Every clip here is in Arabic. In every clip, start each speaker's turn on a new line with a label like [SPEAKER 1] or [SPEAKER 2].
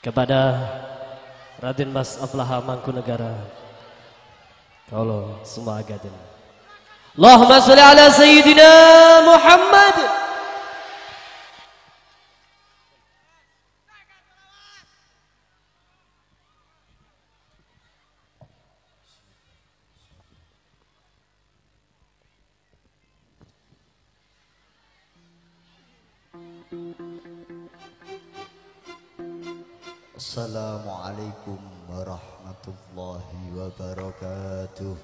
[SPEAKER 1] kepada Raden Mas Aflaha Mangkunegara, kaulo semua agaden. Allahumma sholli ala Sayyidina Muhammad.
[SPEAKER 2] Assalamualaikum warahmatullahi wabarakatuh.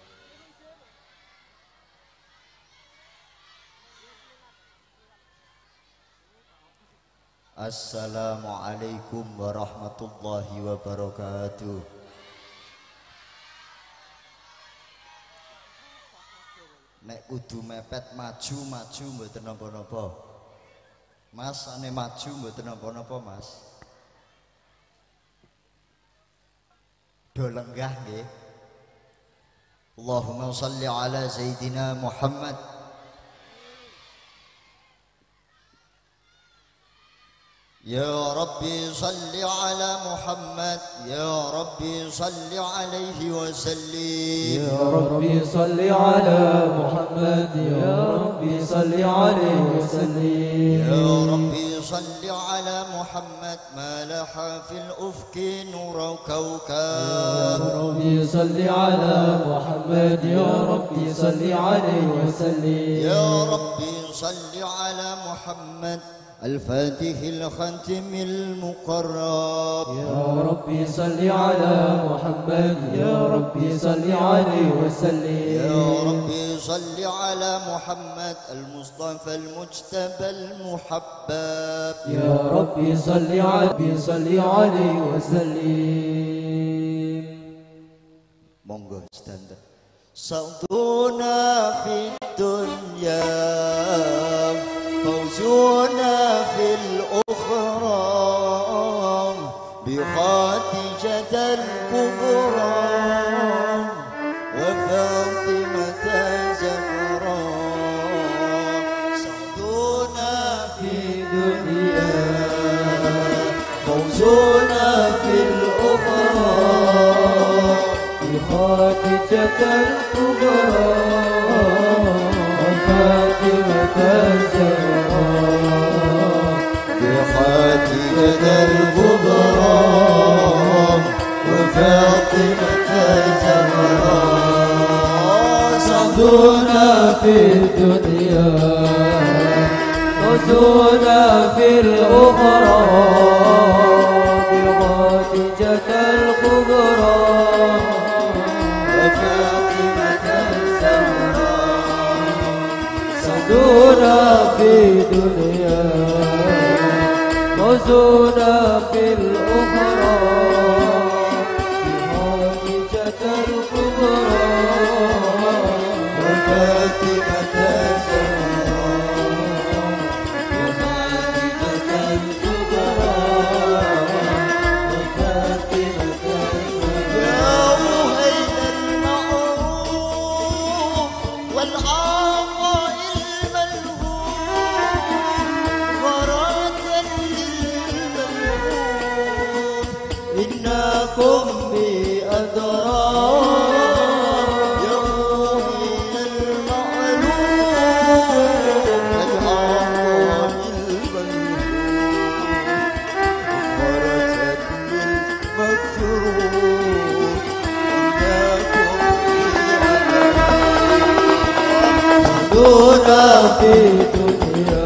[SPEAKER 2] Assalamualaikum warahmatullahi wabarakatuh. Nek kudu mepet maju mboten napa-napa. Mas ane maju mboten napa-napa, Mas. Do lenggah nggih. Allahumma shalli ala Sayyidina Muhammad. Ya Rabbi salli ala Muhammad. Ya Rabbi salli alaihi wa sallim.
[SPEAKER 3] Ya Rabbi salli ala Muhammad. Ya Rabbi salli alaihi wa sallim.
[SPEAKER 2] Ya Rabbi salli ala Muhammad. Ma laha fil ufki nura kawkab.
[SPEAKER 3] Ya Rabbi salli ala Muhammad. Ya Rabbi salli alaihi wa sallim.
[SPEAKER 2] Ya Rabbi salli ala Muhammad. الفاتح الختم المقرب.
[SPEAKER 3] يا ربي صل على محمد. يا ربي صل عليه وسلم.
[SPEAKER 2] يا ربي صل على محمد المصطفى المجتبى المحبب.
[SPEAKER 3] يا ربي صل عليه وسلم.
[SPEAKER 2] monggo standar. صوتنا في الدنيا فوزنا في الأخرى بخاتجة الكبرى وفاطمة الزهراء. صوتنا في الدنيا فوزنا في الأخرى
[SPEAKER 3] بخاتجة الكبرى وفاطمة الزهراء.
[SPEAKER 2] بخاتمة الكبرى وفاطمة الزهراء.
[SPEAKER 3] صدونا في الدنيا فوزنا في الأخرى بخاتجة الكبرى
[SPEAKER 2] وفاطمة الزهراء.
[SPEAKER 3] صدونا في الدنيا فوزنا في الأخرى بخاتجة الكبرى
[SPEAKER 2] وفاطمة الزهراء.
[SPEAKER 3] بخاتجة الكبرى وفاطمة الزهراء.
[SPEAKER 2] يا وهيل المعروف والعطاء الملهوف غراة للملهوف إنكم بأدرار. يا وهيل المعروف والعطاء الملهوف غراة للمكروه
[SPEAKER 3] صدونا في الدنيا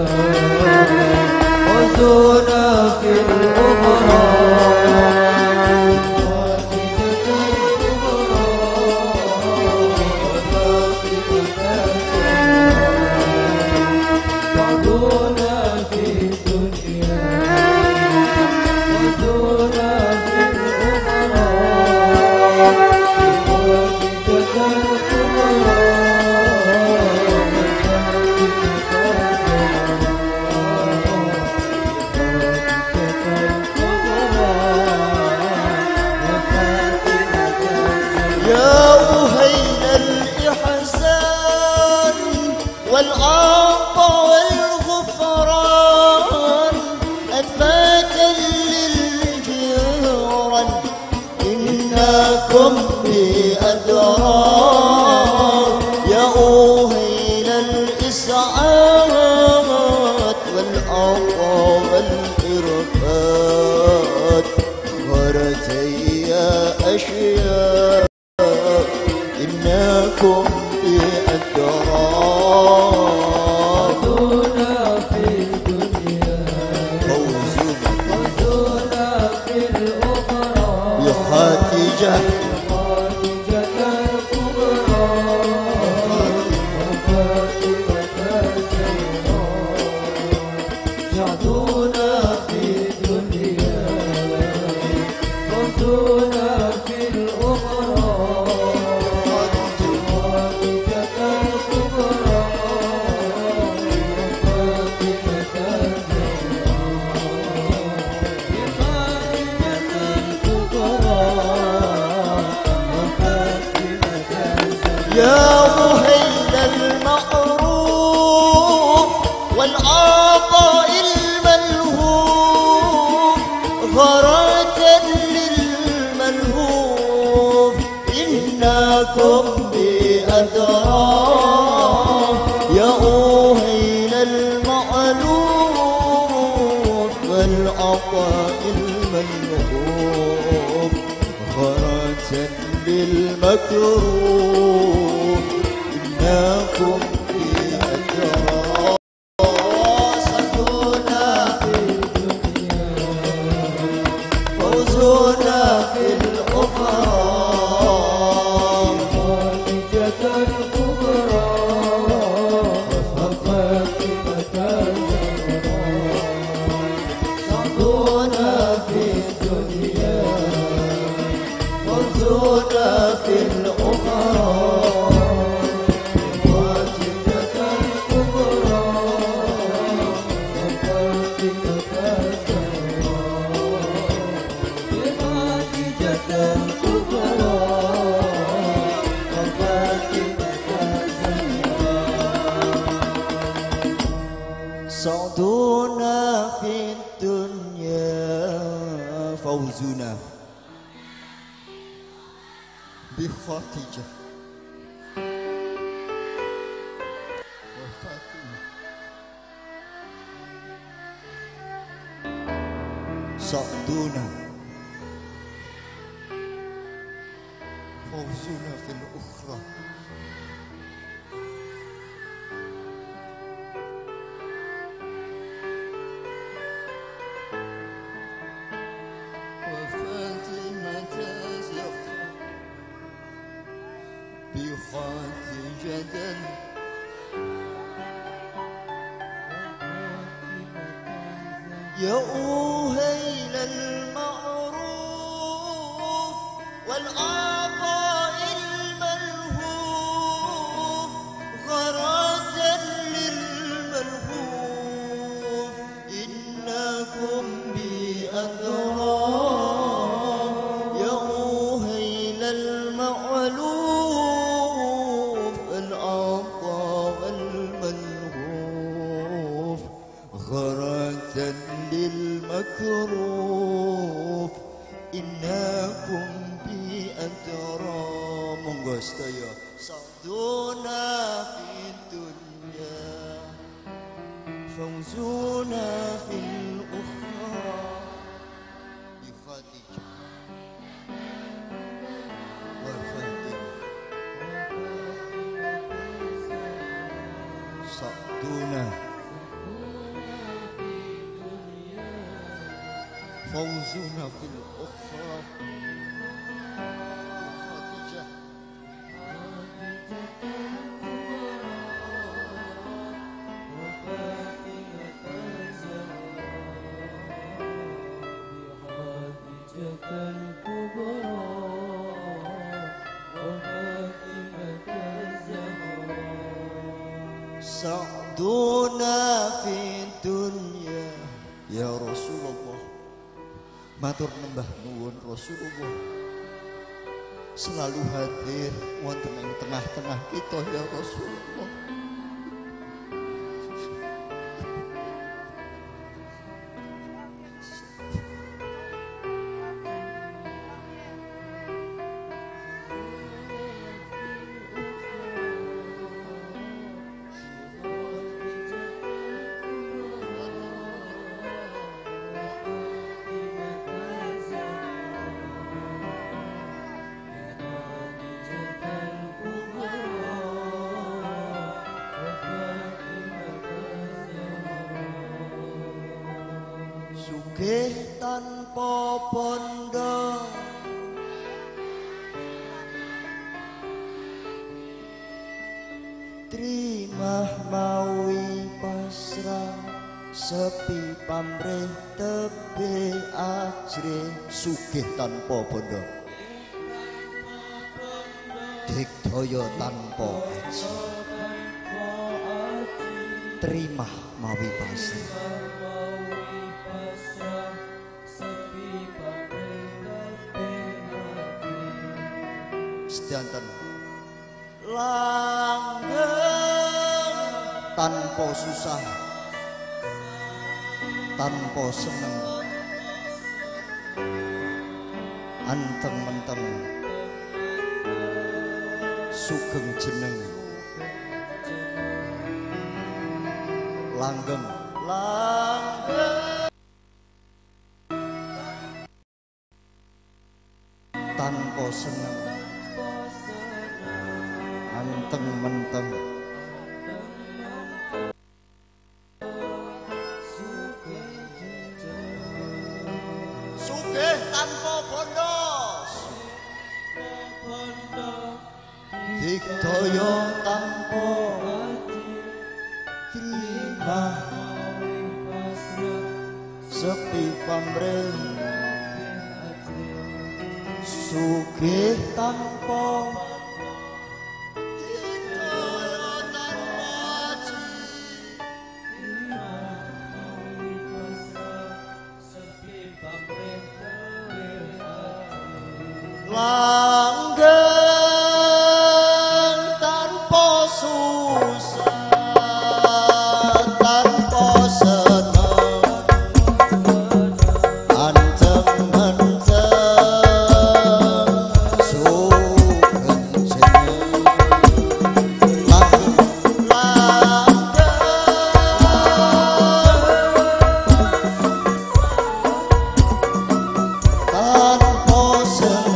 [SPEAKER 3] وزونا في الأخرى بخاتجة الكبرى وفاطمة الزهراء. صدونا في الدنيا وزونا في الأخرى بخاتجة الكبرى وفاطمة
[SPEAKER 2] والعطا والإرفاد غرتي أشياء إنكم بأدراك
[SPEAKER 3] فوزنا في الدنيا فوزنا في الأخرى
[SPEAKER 2] بخاتجة
[SPEAKER 3] خاتجة الكبرى وفاتمة الزهراء سعدنا في الدنيا فوزنا في الأخرى خاتجة الكبرى وفاتمة
[SPEAKER 2] يا مهيل المعروف والعطاء الملهوف غرة للملهوف إنكم بأدراك يا مهيل المعروف والعطاء الملهوف غرة للمكروه إنكم بأدراك صدونا في الدنيا فوزنا في الأخرى
[SPEAKER 3] خاتجة الكبرى وفاتمة الزهراء
[SPEAKER 2] صدونا في الدنيا فوزنا في الأخرى
[SPEAKER 3] خاتجة الكبرى وفاتمة الزهراء خاتجة الكبرى وفاتمة الزهراء
[SPEAKER 2] صعدونا في الدنيا فوزنا بخاتجة وفاتمة صعدونا فوزنا في الأخرى وفاتمة زفر بخاتجة يا أهيل المعروف والعطاء الملهوف غرة للملهوف إنكم بأدراك يا أهيل المعلوف العطاء الملهوف غرة للمكروف إنكم بأدرى monggo sedaya صعدونا في الدنيا فوزنا في الأخرى بخاتجة وفاتمة صعدونا فوزنا في الأخرى بخاتجة سعدونا في الدنيا يا رسول الله matur nembah nuwun Rasulullah selalu hadir wonten ing tengah-tengah kita ya Rasulullah. sugih tanpa bondo terima mawi pasrah sepi pamrih tebe ajre sugih tanpa bondo digdaya tanpa aji terima mawi pasrah sedanten langgeng tanpa susah tanpa seneng anteng menteng sugeng jeneng langgeng langgeng tanpa seneng anteng menteng sugih tanpa bondo digdaya tanpa terima sepi pamrih sugih tanpa langgeng tanpa susah tanpa seneng anteng menteng sugeng jeneng langgeng tanpa seneng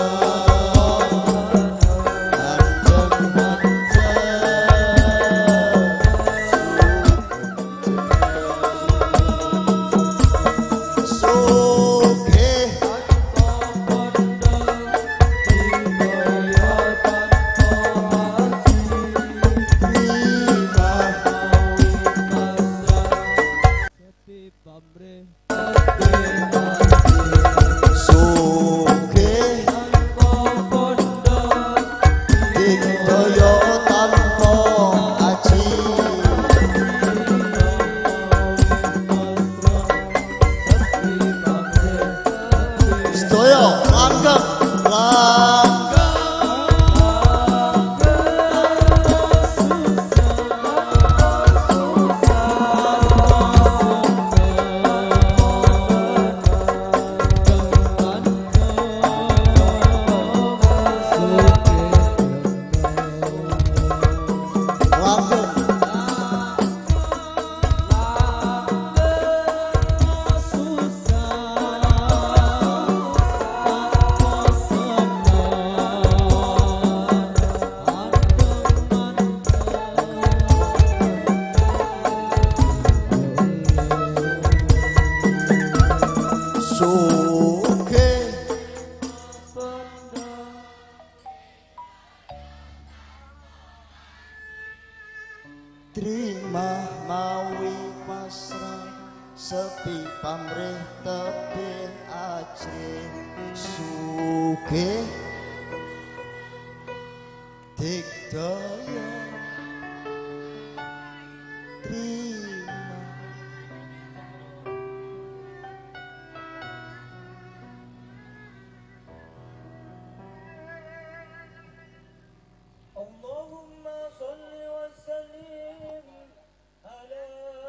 [SPEAKER 2] terima mawi pasrah sepi pamrih tebih ajre sugih digdaya terima
[SPEAKER 3] Allahumma sholli wa sallim ala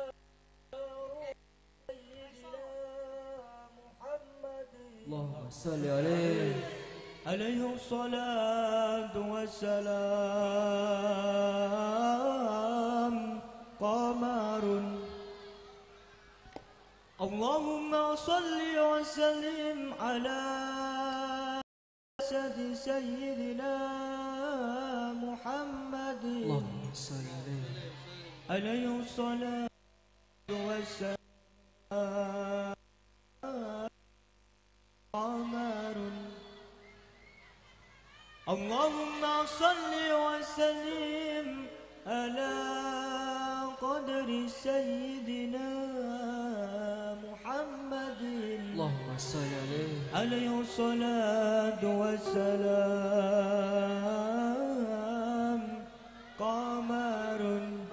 [SPEAKER 3] sayyidina Muhammadin Allahumma sholli alaihi salatu wassalam qamarun Allahumma sholli wa sallim ala sayyidina Muhammadin Allahumma sholli alaihi salatu wassalam
[SPEAKER 4] اللهم صل وسلم على قدر سيدنا محمد
[SPEAKER 3] اللهم صل
[SPEAKER 4] عليه الصلاة والسلام قمر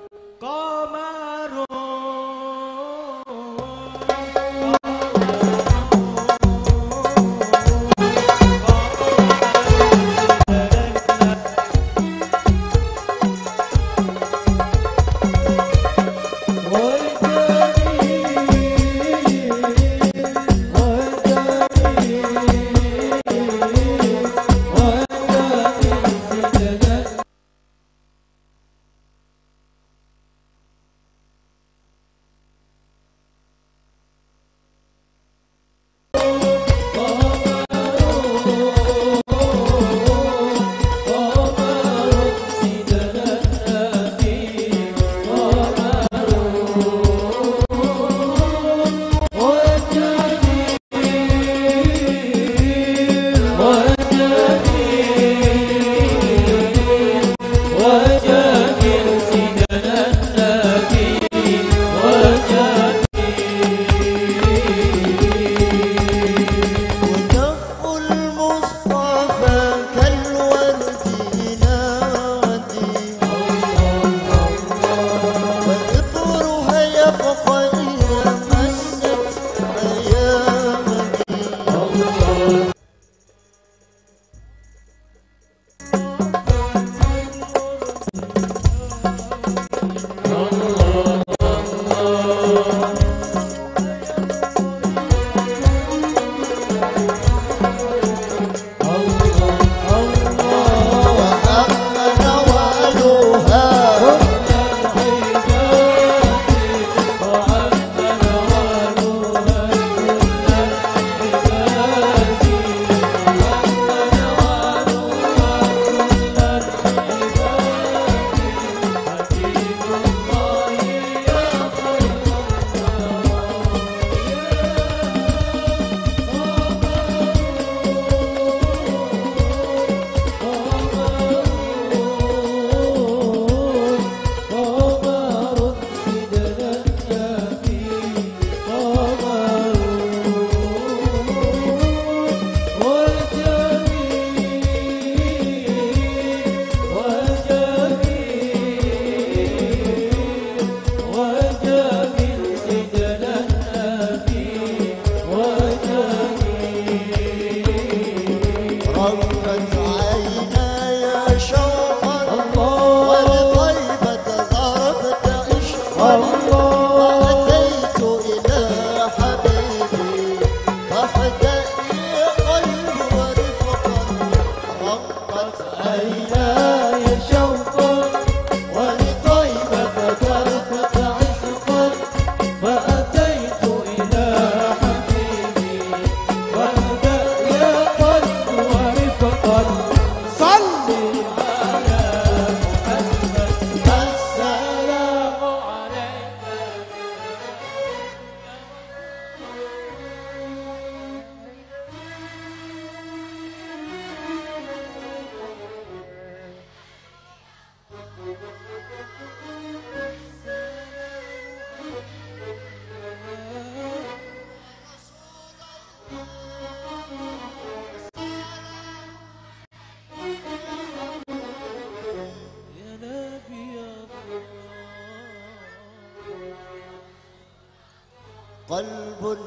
[SPEAKER 2] قلب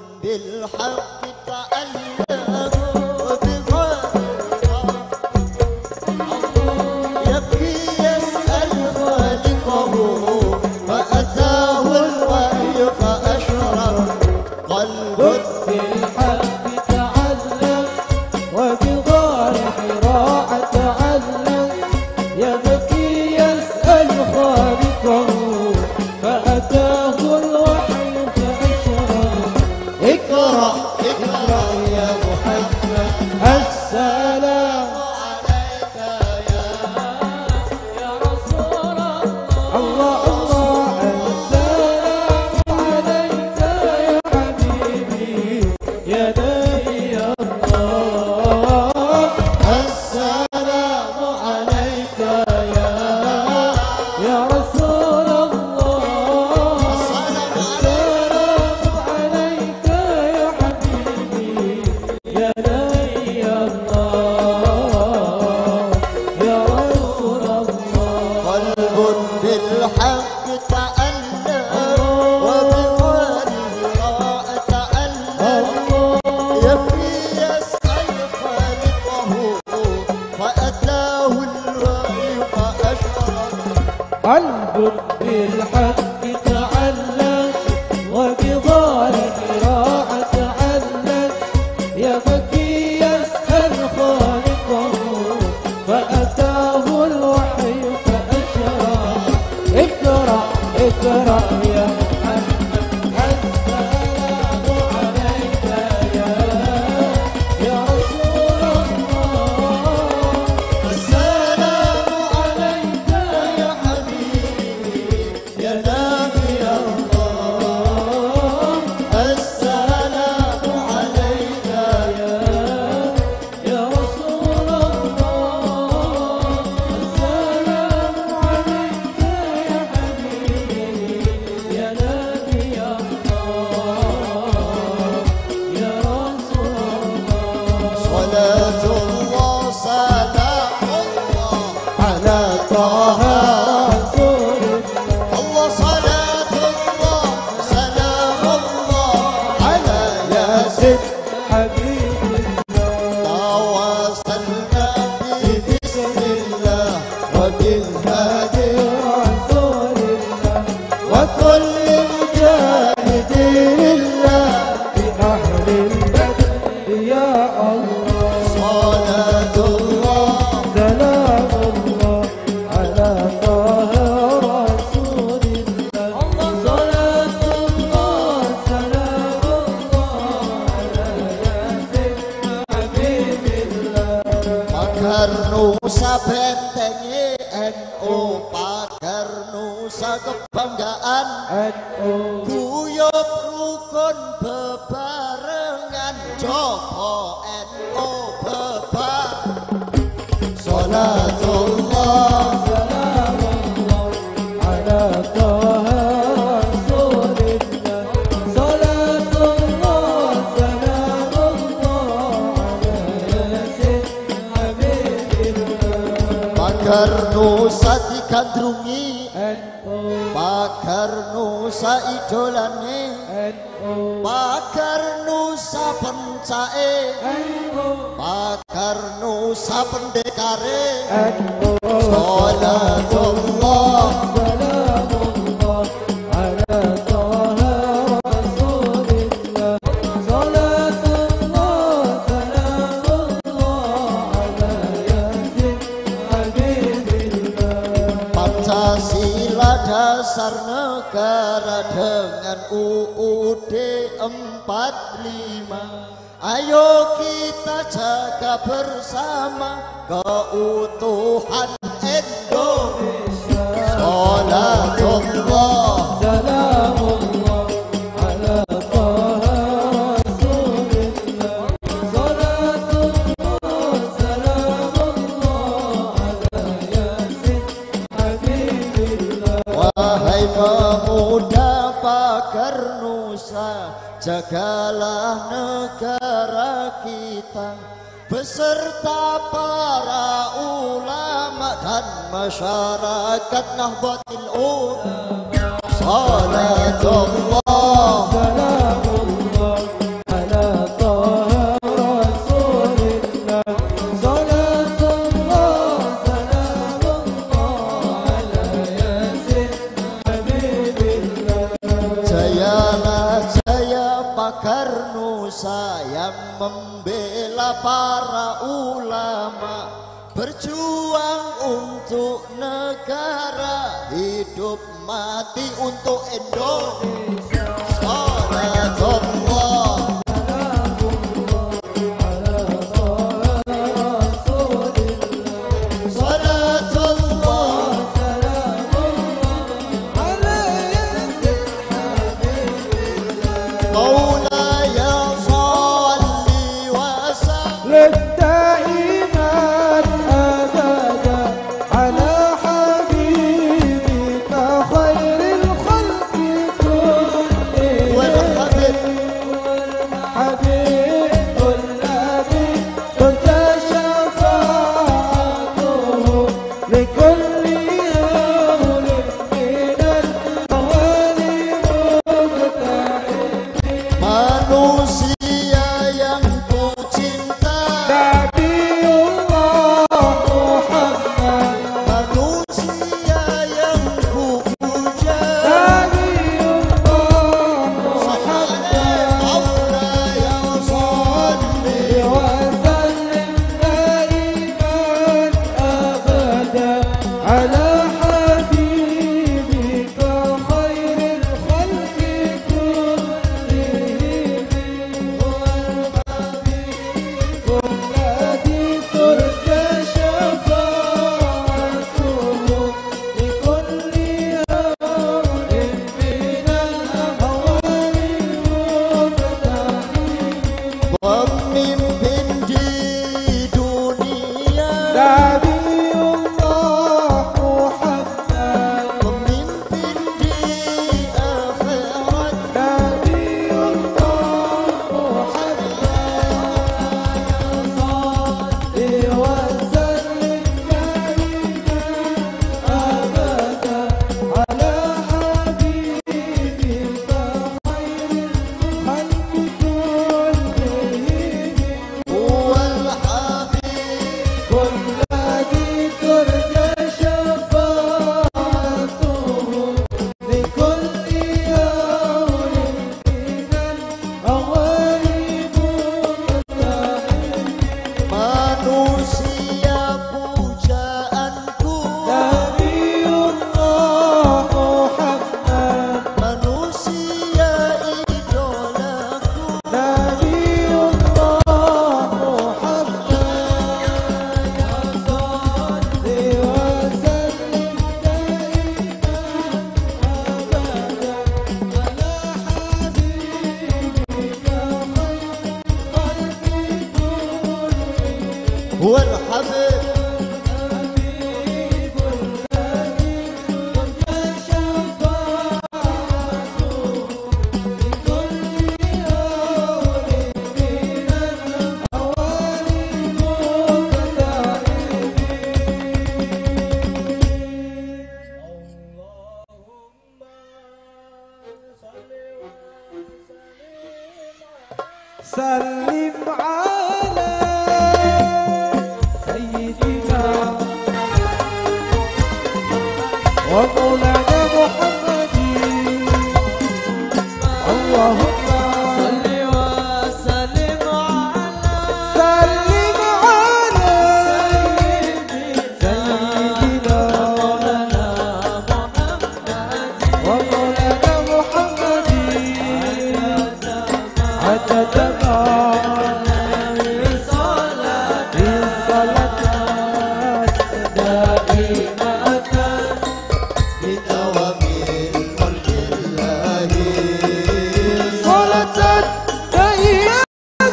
[SPEAKER 2] بالحق تألم وبغير يبكي يسأل خالقه فأتاه الوحي فأشرف قلب
[SPEAKER 3] بالحق تعلم وبغار حراء تعلم يبكي يسأل خالقه فأتاه الوحي فأشرف اقرأ اقرأ يا محمد السلام عليك يا رسول الله الله السلام عليك يا حبيبي يا نبي الله السلام
[SPEAKER 2] يبكي يسأل خالقه فأتاه الوحي فأشرق
[SPEAKER 3] قلب بالحق تعلق وبظاهر راعة تعلق يبكي يسأل خالقه فأتاه الوحي فأشرق اقرأ اقرأ يا محمد السلام عليك يا رسول الله
[SPEAKER 2] السلام عليك يا حبيبي يا نبي الله السلام عليك
[SPEAKER 3] يا رسول الله السلام عليك يا حبيبي يا نبي الله يا رسول الله
[SPEAKER 2] صلاة الله سلام الله
[SPEAKER 3] على طه رسول
[SPEAKER 2] الله صلاة الله سلام الله على ياسين
[SPEAKER 3] حبيب
[SPEAKER 2] تواصلنا ببسم الله وبالهادي
[SPEAKER 3] رسول الله
[SPEAKER 2] وكل مجاهدين لله
[SPEAKER 3] بأهل البدر يا الله
[SPEAKER 2] صلاة الله
[SPEAKER 3] سلام الله على طه رسول الله صلاة الله سلام الله على ياسين حبيب الله
[SPEAKER 2] Pagar Nusa bentengi NU Pagar Nusa kebanggaan
[SPEAKER 3] NU
[SPEAKER 2] Guyub rukun bebarengan Jopo NU bebar Salatullah
[SPEAKER 3] سلام الله على طه رسول الله صلاة الله سلام الله على ياسين حبيب الله
[SPEAKER 2] Pagar Nusa digandrungi
[SPEAKER 3] NU
[SPEAKER 2] Pagar Nusa idolane
[SPEAKER 3] NU
[SPEAKER 2] Pagar Nusa pencae
[SPEAKER 3] NU
[SPEAKER 2] Pagar Nusa pendekare
[SPEAKER 3] NU
[SPEAKER 2] Salatullah
[SPEAKER 3] سلام الله على طه رسول الله صلاة الله سلام الله على ياسين حبيب الله
[SPEAKER 2] Pancasila dasar negara dengan UUD 45 Ayo kita jaga bersama keutuhan Indonesia Salatullah
[SPEAKER 3] سلام الله على طه رسول الله صلاة الله سلام الله على ياسين حبيب الله
[SPEAKER 2] Wahai pemuda Pagar Nusa jagalah negara kita beserta para ulama dan masyarakat Nahdlatul Ulama Salatullah
[SPEAKER 3] سلام الله على طه رسول الله صلاة الله سلام الله على ياسين حبيب الله
[SPEAKER 2] Jayalah jaya Pagar Nusa yang membela para ulama berjuang untuk negara hidup mati untuk Indonesia Salatullah Salatullah مولاي صلي وسلم
[SPEAKER 3] دائما أبدا على حبيبك خير الخلق كلهم حبيب الذي كنت شفاعته لكل هول من الأهوال مقتحم
[SPEAKER 2] manusia
[SPEAKER 3] sallim ala sayyidina wa maulana Muhammadin. Allahumma salli wa sallim ala sayyidina wa maulana Muhammadin. عدد ما بالصلاة دائمة
[SPEAKER 2] بدوام ملك الله
[SPEAKER 3] صلاة دائمة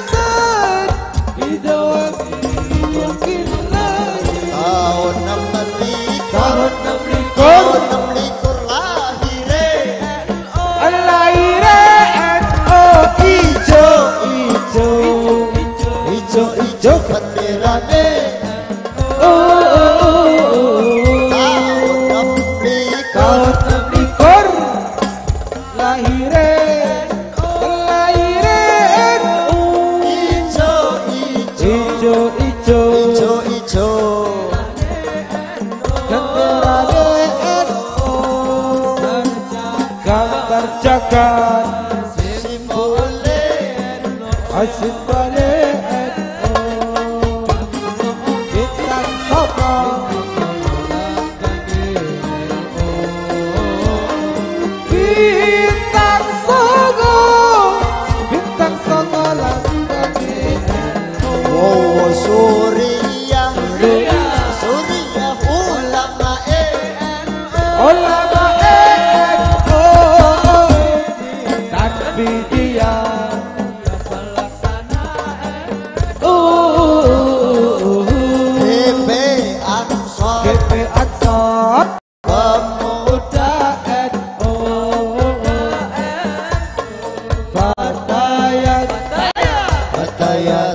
[SPEAKER 3] بدوام ملك الله.
[SPEAKER 2] tahun 6
[SPEAKER 3] tahun 6
[SPEAKER 2] tahun 6 lahire
[SPEAKER 3] lahire NU ijo
[SPEAKER 2] benderane
[SPEAKER 3] tahun 6 lahire NU ijo benderane NU gambar jagat
[SPEAKER 2] simbole
[SPEAKER 3] simbole NU bintang soko bintang soko lambene
[SPEAKER 2] oh Suriah
[SPEAKER 3] ulama NU tapi dia
[SPEAKER 2] GP Ansor
[SPEAKER 3] GP Ansor
[SPEAKER 2] pemuda
[SPEAKER 3] NU Fatayat
[SPEAKER 2] Fatayat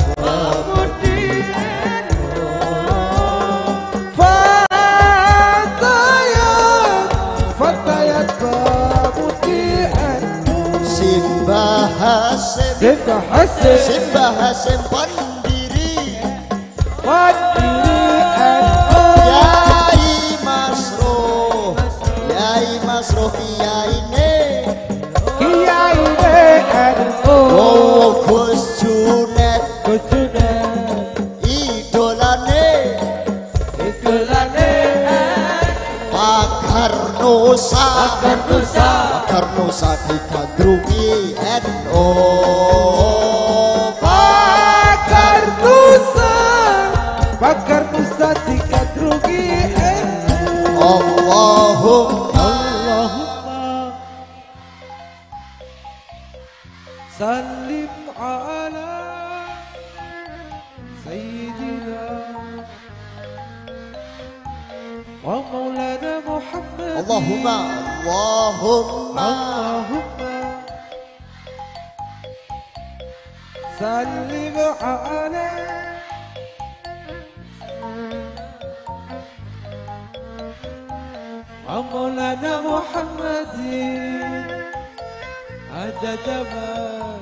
[SPEAKER 3] Fatayat Pemudi NU
[SPEAKER 2] Simbah Hasim
[SPEAKER 3] Simbah Hasim
[SPEAKER 2] pendiri
[SPEAKER 3] Pendiri NU
[SPEAKER 2] Yai Masro Kiai
[SPEAKER 3] Kiai NU
[SPEAKER 2] Gus Junet idolane Pakar Nusa dikandrungi NU
[SPEAKER 3] Pakar Nusa dikandrungi NU
[SPEAKER 2] Allahumma
[SPEAKER 3] sallim ala sayyidina wa maulana Muhammad.
[SPEAKER 2] Allahumma
[SPEAKER 3] sallim ala wa maulana Muhammadin عدد ما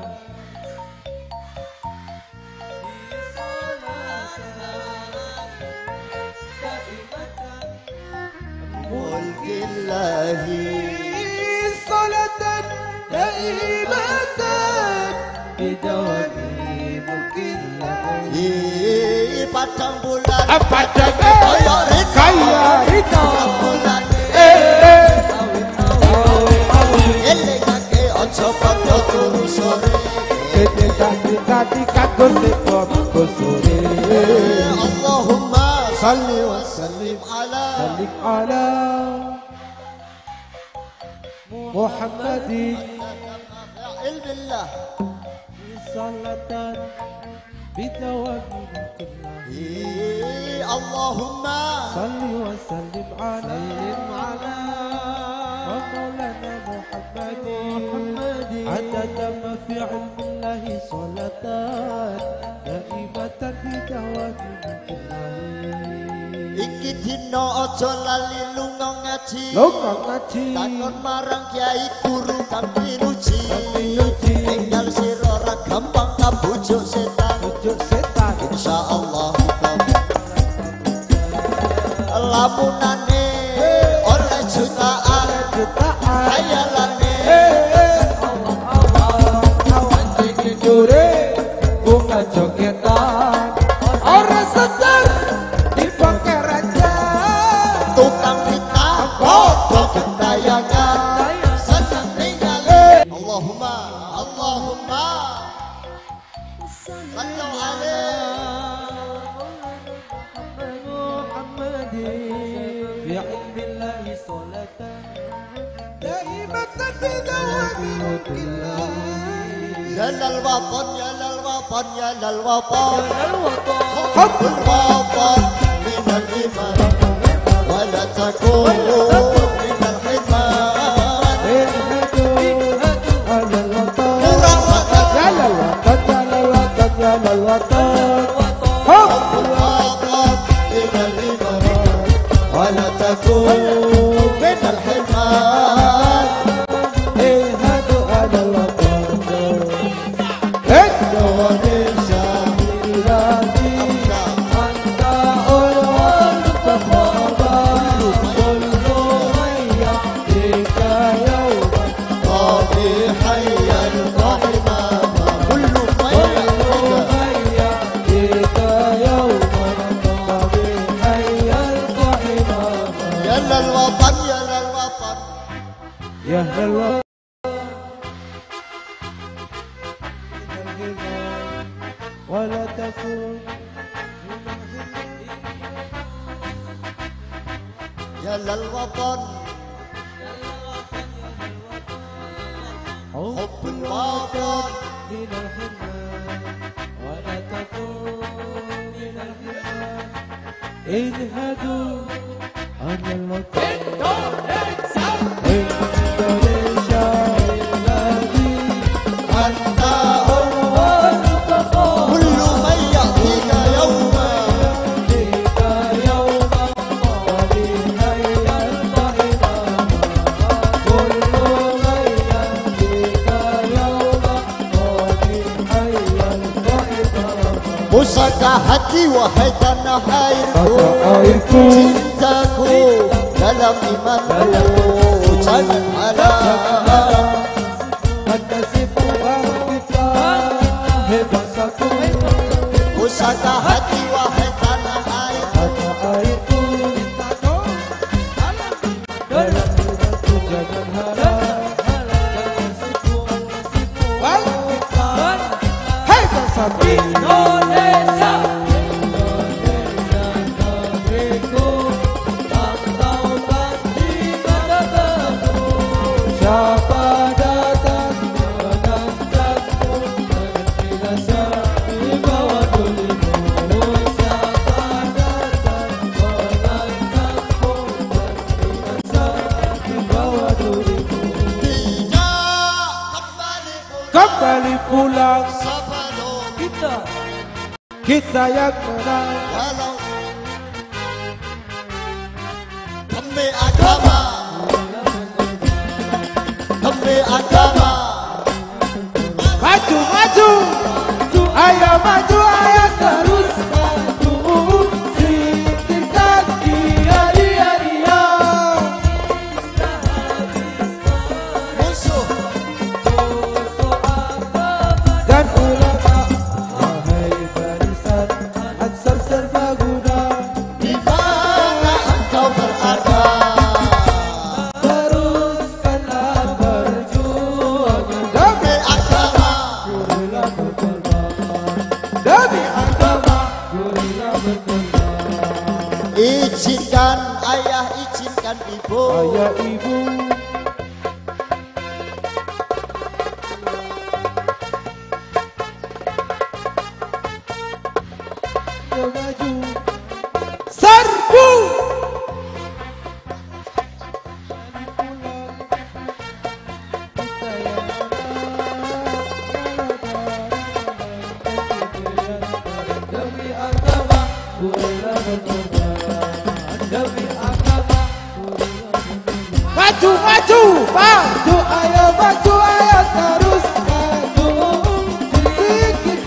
[SPEAKER 2] mulkillahi
[SPEAKER 3] صلاة دائمة بدوام ملك الله.
[SPEAKER 2] padang bulan
[SPEAKER 3] Padang
[SPEAKER 2] kaya
[SPEAKER 3] Rita
[SPEAKER 2] bulan elengake aja padha turu sore
[SPEAKER 3] gede tadi kagos teko sore.
[SPEAKER 2] Allahumma salli wa sallim ala
[SPEAKER 3] sallim ala Muhammadin
[SPEAKER 2] ilmillah
[SPEAKER 3] salatan bidawam mulk Allah.
[SPEAKER 2] Allahumma
[SPEAKER 3] salli wa sallim ala مولانا محمد عدد ما في علم الله صلاة دائمة بدوام ملك الله.
[SPEAKER 2] iki dina aja lali lunga ngaji takon marang kiai guru kang pinuji enggal sira ora gampang kita bujuk setan, insya Allah kita lamunane oleh jutaan, hayalane
[SPEAKER 3] awan tinggi jure bunga jogetan orang sedang dipakai raja
[SPEAKER 2] tukang fitnah bodoh gentayangan senang tinggalin. Allahumma Allahumma sallu
[SPEAKER 3] في علم الله صلاة دائمة في دوام ملك الله
[SPEAKER 2] ya lal watan ya lal watan ya lal watan hubbul watan minal iman wa la takun minal hidman
[SPEAKER 3] على الوطن يا للوطن
[SPEAKER 2] hubbul watan minal iman wa la takun minal hidman
[SPEAKER 3] اهدوا على الوطن
[SPEAKER 2] Indonesia
[SPEAKER 3] بلادي أنت أول فخابا كل هيا فيك يوما
[SPEAKER 2] قاضي حيا رحمة كل
[SPEAKER 3] كل
[SPEAKER 2] ما
[SPEAKER 3] هيا فيك يوما قاضي هيا القائمة
[SPEAKER 2] يا للوطن يا للوطن
[SPEAKER 3] يا هلا ولا تكون
[SPEAKER 2] يا للوطن حب الوطن
[SPEAKER 3] من الحرمان ولا تكون من الحرمان اذهبوا عن الوطن إندونيسيا بلادي
[SPEAKER 2] أنت
[SPEAKER 3] أول فخار
[SPEAKER 2] كل من يأتيك يوما
[SPEAKER 3] فيك يوما قاضي هيا القائمة كل هيا فيك يوما قاضي هيا القائمة
[SPEAKER 2] Pusaka hati wahai tanah airku,
[SPEAKER 3] airku
[SPEAKER 2] cintaku dalam imanku, jangan halang.
[SPEAKER 3] An-nasibu al-fitran hebat satu
[SPEAKER 2] Pusaka hati wahai tanah air,
[SPEAKER 3] tanah airku dalam imanku jangan halang. An-nasibu al-fitran hebat satu Indonesia negeriku engkau pasti menatapku siapa datang menantangmu dengan binasa di bawah tulimu siapa datang menantangmu dengan binasa di bawah tulimu
[SPEAKER 2] tidak
[SPEAKER 3] kembali pulang
[SPEAKER 2] sebelum
[SPEAKER 3] kita yang menang
[SPEAKER 2] walau demi agama, demi agama.
[SPEAKER 3] maju maju ayo maju ayo terus maju singkirkan dia
[SPEAKER 2] Musuh
[SPEAKER 3] dan ulama wahai barisan ansar serbaguna
[SPEAKER 2] di mana engkau berada,
[SPEAKER 3] teruskanlah perjuangan
[SPEAKER 2] demi agama,
[SPEAKER 3] gurilah berkorban demi agama gurilah berkorban
[SPEAKER 2] izinkan ayah, izinkan ibu,
[SPEAKER 3] ayah ibu Ayo maju serbu demi agama gurilah berkorban demi agama gurilah berkorban maju maju maju ayo terus maju sedikit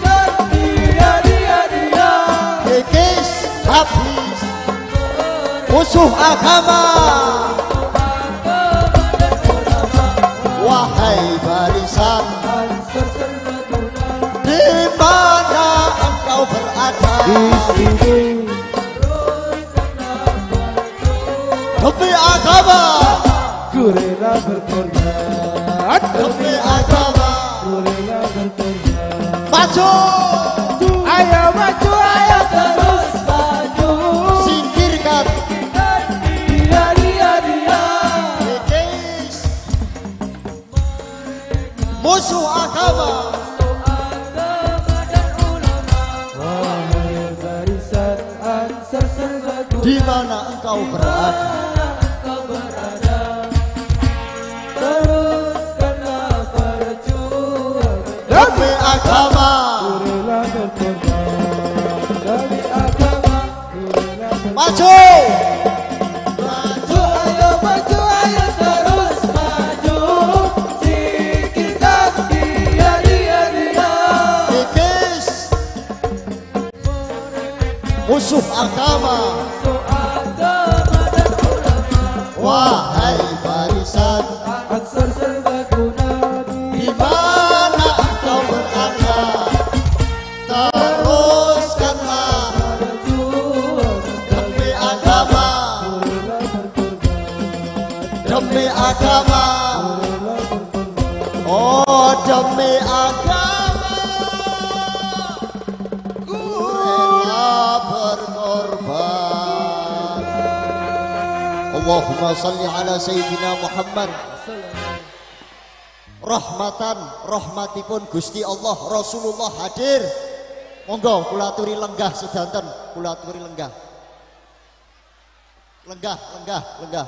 [SPEAKER 2] musuh agama. Wahai barisan, di mana engkau berada? Demi agama,
[SPEAKER 3] ku rela berkorban.
[SPEAKER 2] demi agama,
[SPEAKER 3] Ku rela berkorban.
[SPEAKER 2] maju,
[SPEAKER 3] Ayo maju, ayo terus maju.
[SPEAKER 2] singkirkan
[SPEAKER 3] Dia, dia, dia.
[SPEAKER 2] Idris, musuh agama.
[SPEAKER 3] Wahai barisan Ansar Serbaguna,
[SPEAKER 2] Di mana engkau berada?
[SPEAKER 3] teruskanlah perjuangan.
[SPEAKER 2] Demi agama,
[SPEAKER 3] Ku rela berkorban. Demi agama, ku rela berkorban.
[SPEAKER 2] maju,
[SPEAKER 3] Maju, ayo maju, ayo terus maju. Singkirkan dia, dia, dia.
[SPEAKER 2] Idris, musuh agama. Wahai barisan,
[SPEAKER 3] Ansar Serbaguna,
[SPEAKER 2] di mana engkau berada? Teruskanlah demi agama, demi agama. Oh, demi agama, ku rela berkorban. Allahumma salli ala Sayyidina Muhammad. Rahmatan, rahmatipun Gusti Allah, Rasulullah hadir. Monggo kula aturi lenggah sedanten, kula aturi lenggah. Lenggah, lenggah, lenggah.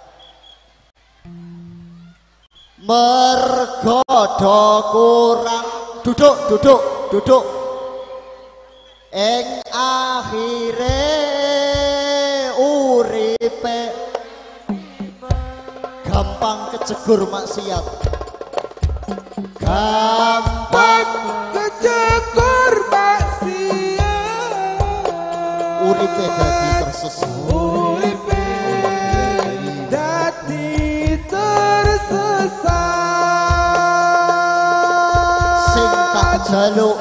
[SPEAKER 2] Mergo do kurang, duduk, duduk, duduk. Ing akhire uripe gampang kecegur maksiat. Gampang
[SPEAKER 3] kecekur maksiat.
[SPEAKER 2] uripe dadi tersesat.
[SPEAKER 3] Uripe dadi tersesat.
[SPEAKER 2] Sing tak jaluk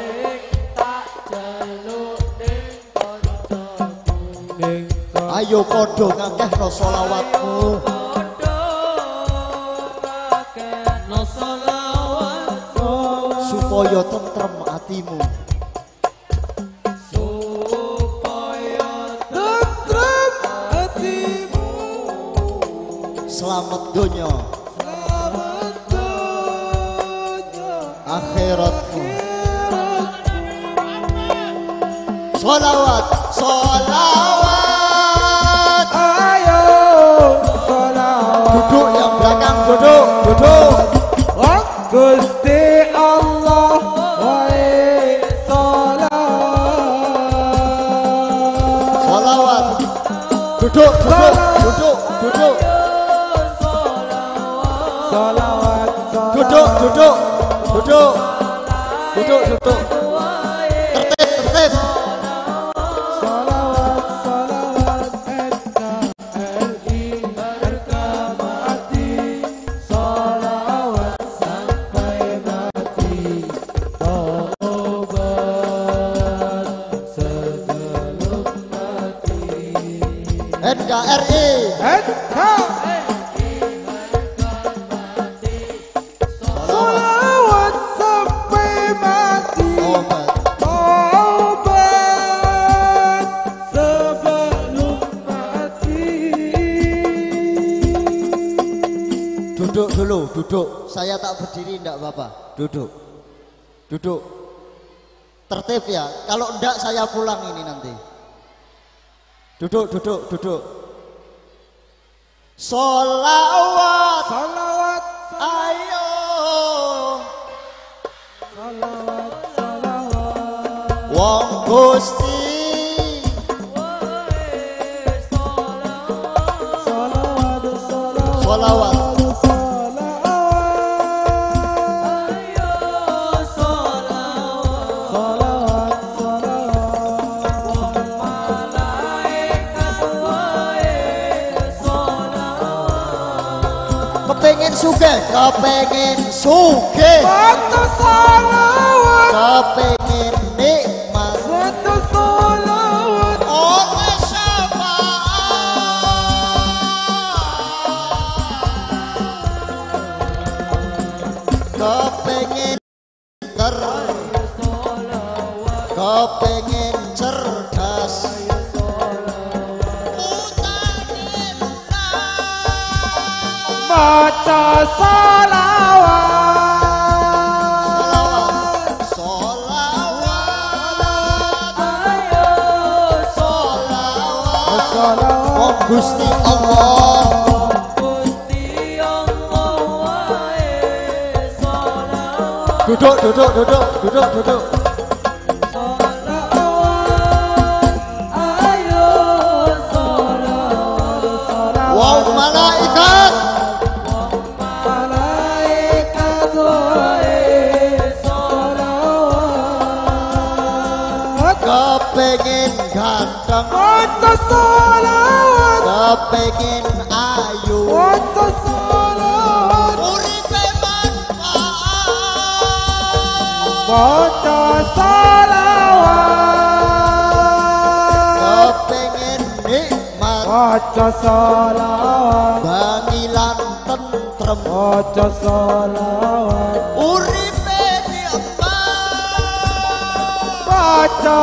[SPEAKER 2] ayo padha ngakehno selawatmu. Supaya tentrem atimu.
[SPEAKER 3] Tentrem hatimu.
[SPEAKER 2] Selamat donya
[SPEAKER 3] Selamat dunia
[SPEAKER 2] akhiratmu. Sholawat, sholawat.
[SPEAKER 3] ayo sholawat.
[SPEAKER 2] Duduk yang belakang, duduk, duduk.
[SPEAKER 3] Oh, Gusti Allah, wahai sholawat.
[SPEAKER 2] Sholawat. Duduk, duduk, duduk, duduk.
[SPEAKER 3] Sholawat,
[SPEAKER 2] Duduk, duduk, duduk. Duduk, duduk. Tertib, tertib.
[SPEAKER 3] Sholawat, sholawat, NKRI, harga mati. Sholawat sampai mati. Taubat sebelum mati.
[SPEAKER 2] NKRI.
[SPEAKER 3] Sholawat sampai mati.
[SPEAKER 2] Obat.
[SPEAKER 3] Taubat sebelum mati.
[SPEAKER 2] Duduk dulu, duduk. Saya tak berdiri enggak apa-apa. Duduk. Duduk. Tertib ya. Kalau enggak saya pulang ini nanti. Duduk, duduk, duduk. Sholawat.
[SPEAKER 3] Sholawat,
[SPEAKER 2] Ayo.
[SPEAKER 3] sholawat, sholawat.
[SPEAKER 2] Wong Gusti.
[SPEAKER 3] Sholawat, sholawat,
[SPEAKER 2] Sholawat.
[SPEAKER 3] sholawat.
[SPEAKER 2] sugih, kepengin sugih,
[SPEAKER 3] Maca salawat,
[SPEAKER 2] kepengin nikmat,
[SPEAKER 3] maca salawat,
[SPEAKER 2] oleh syafaat. Kepengin kepengin cerdas,
[SPEAKER 3] maca salawat,
[SPEAKER 2] solawat,
[SPEAKER 3] ayo
[SPEAKER 2] solawat.
[SPEAKER 3] salawat,
[SPEAKER 2] Oh Gusti Allah,
[SPEAKER 3] Gusti Allah wae salawat,
[SPEAKER 2] duduk, duduk, duduk, duduk, duduk.
[SPEAKER 3] salawat, ayo salawat,
[SPEAKER 2] Wong malaikat,
[SPEAKER 3] malaikat wae salawat,
[SPEAKER 2] kepengin ganteng,
[SPEAKER 3] maca salawat,
[SPEAKER 2] kepengin ayu,
[SPEAKER 3] maca salawat,
[SPEAKER 2] uripe manfaat.
[SPEAKER 3] maca salawat,
[SPEAKER 2] Kepengin nikmat,
[SPEAKER 3] maca salawat,
[SPEAKER 2] bangilan tentrem,
[SPEAKER 3] maca salawat,
[SPEAKER 2] uripe nikmat.
[SPEAKER 3] maca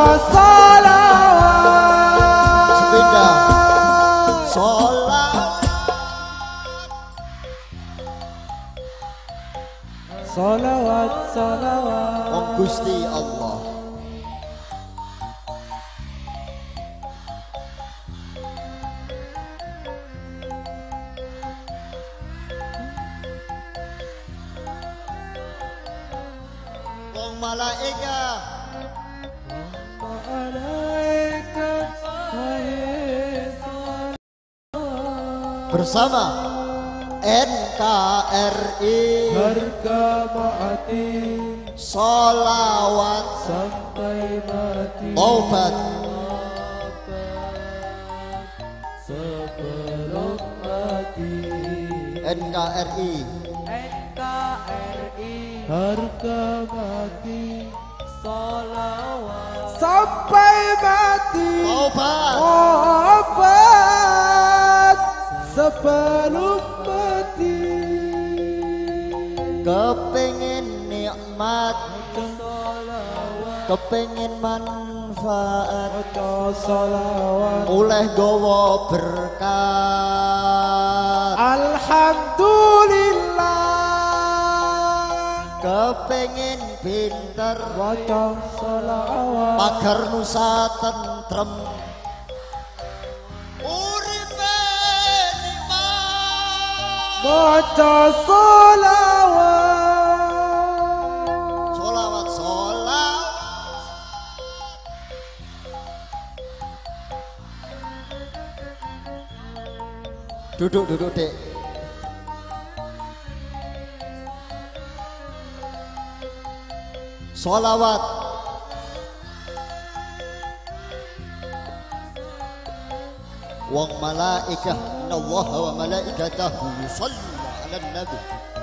[SPEAKER 3] salawat,
[SPEAKER 2] Sepeda, solawat.
[SPEAKER 3] salawat, salawat,
[SPEAKER 2] Wong Gusti Allah. Wong malaikat,
[SPEAKER 3] malaikat wae salawat,
[SPEAKER 2] bersama NKRI
[SPEAKER 3] harga mati
[SPEAKER 2] solawat
[SPEAKER 3] sampai mati,
[SPEAKER 2] taubat.
[SPEAKER 3] sebelum mati.
[SPEAKER 2] NKRI
[SPEAKER 3] NKRI harga mati salawat sampai mati,
[SPEAKER 2] taubat.
[SPEAKER 3] obat sebelum mati.
[SPEAKER 2] Kepengin nikmat, kepengin manfaat,
[SPEAKER 3] Maca salawat,
[SPEAKER 2] oleh gawa berkat.
[SPEAKER 3] alhamdulillah,
[SPEAKER 2] Kepengin pinter,
[SPEAKER 3] maca salawat,
[SPEAKER 2] pagar nusa tentrem, uripe nikmat.
[SPEAKER 3] maca salawat,
[SPEAKER 2] Solawat, solawat. Duduk, duduk, Dek. Solawat. Wong malaikah, inna Allah wa malaikatahu yusalluna ala nabi.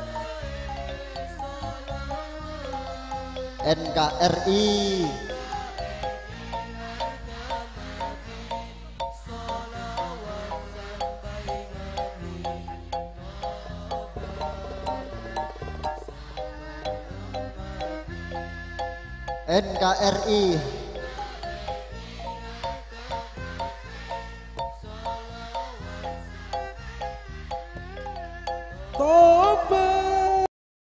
[SPEAKER 2] NKRI NKRI
[SPEAKER 3] tobat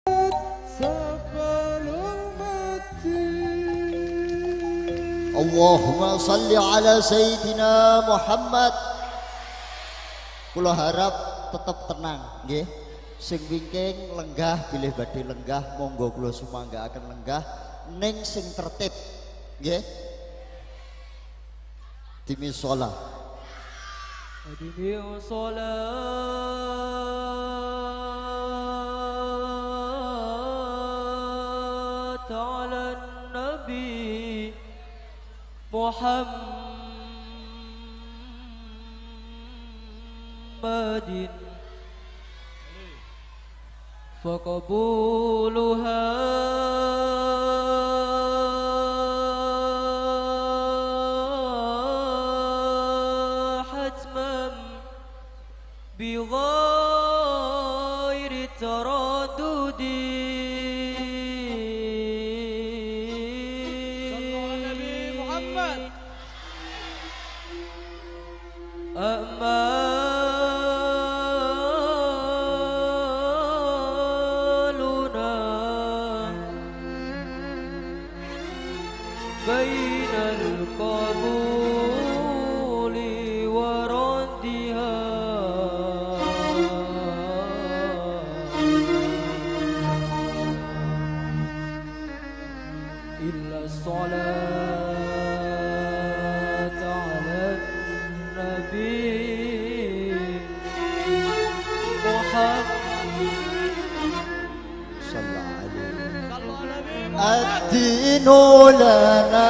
[SPEAKER 3] sebelum mati.
[SPEAKER 2] Allahumma salli ala Sayyidina Muhammad. Kula harap tetap tenang nggih. Sing wingking lenggah bilih badhe lenggah monggo kula sumangga akan lenggah ning sing tertib nggih. Dimi sholat.
[SPEAKER 3] Adini salat ala nabi Muhammadin فقبولها حتما بغير تردد.
[SPEAKER 4] صلوا على النبي محمد.
[SPEAKER 3] أمالنا بين القبول وردها إلا الصلاة على النبي محمد
[SPEAKER 2] صلى عليه.
[SPEAKER 4] صلوا على النبي محمد.
[SPEAKER 2] الدين لنا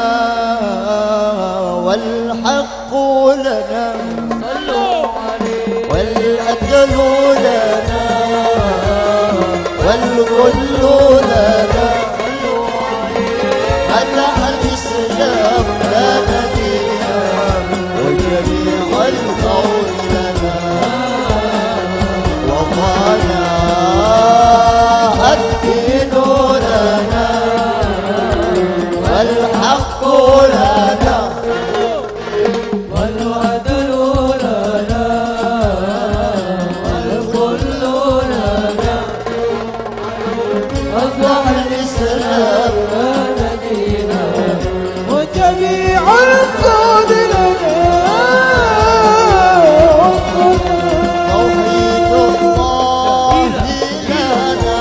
[SPEAKER 2] والحق لنا
[SPEAKER 3] صلوا عليه
[SPEAKER 2] والأجل لنا والكل لنا فتح الإسلام لنا دينا وجميع القول لنا وقانا الدين لنا والحق لنا
[SPEAKER 3] والعدل لنا والكل لنا
[SPEAKER 2] أصبح الإسلام
[SPEAKER 3] لنا دينا
[SPEAKER 2] وجميع الكون لنا توحيد الله لنا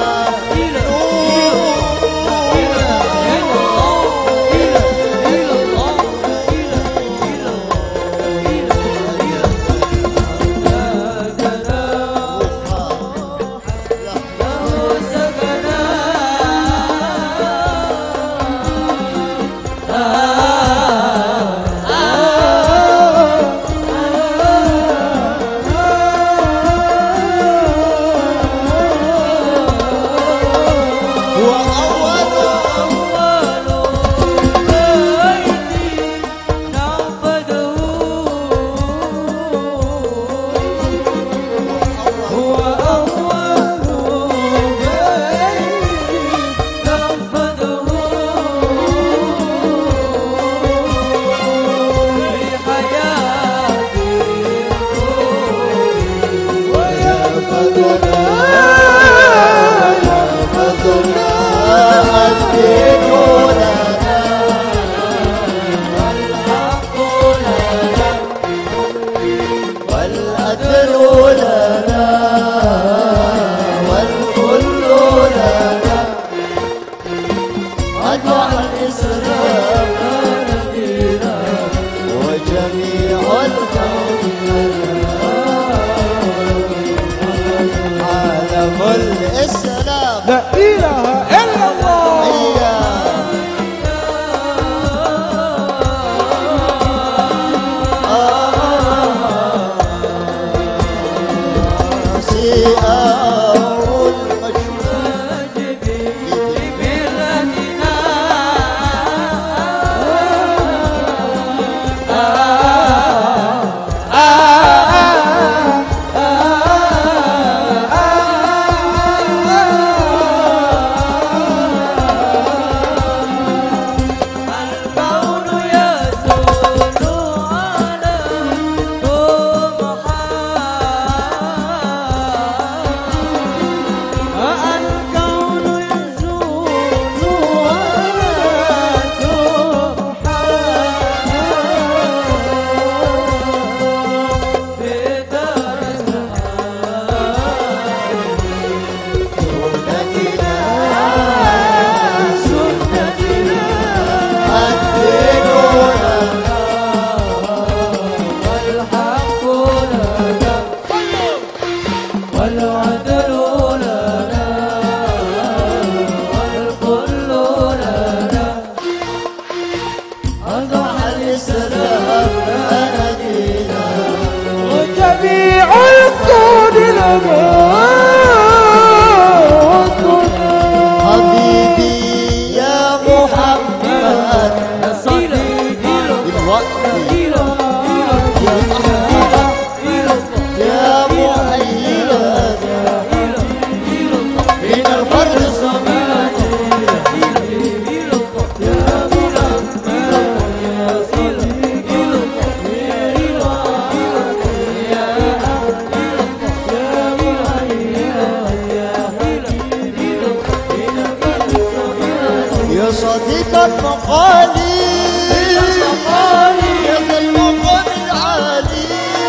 [SPEAKER 2] صديق المقالي يا ذا المقام العالي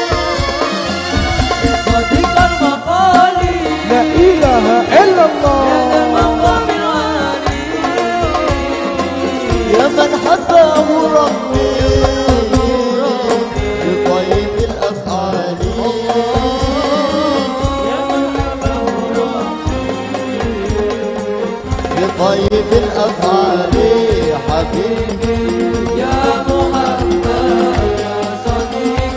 [SPEAKER 3] صديق المقالي لا إله إلا الله يا ذا المقام العالي
[SPEAKER 2] يا من حبه ربي بطيب الأفعال
[SPEAKER 3] يا من حبه ربي
[SPEAKER 2] بطيب الأفعال حبيبي
[SPEAKER 3] يا محمد يا صديق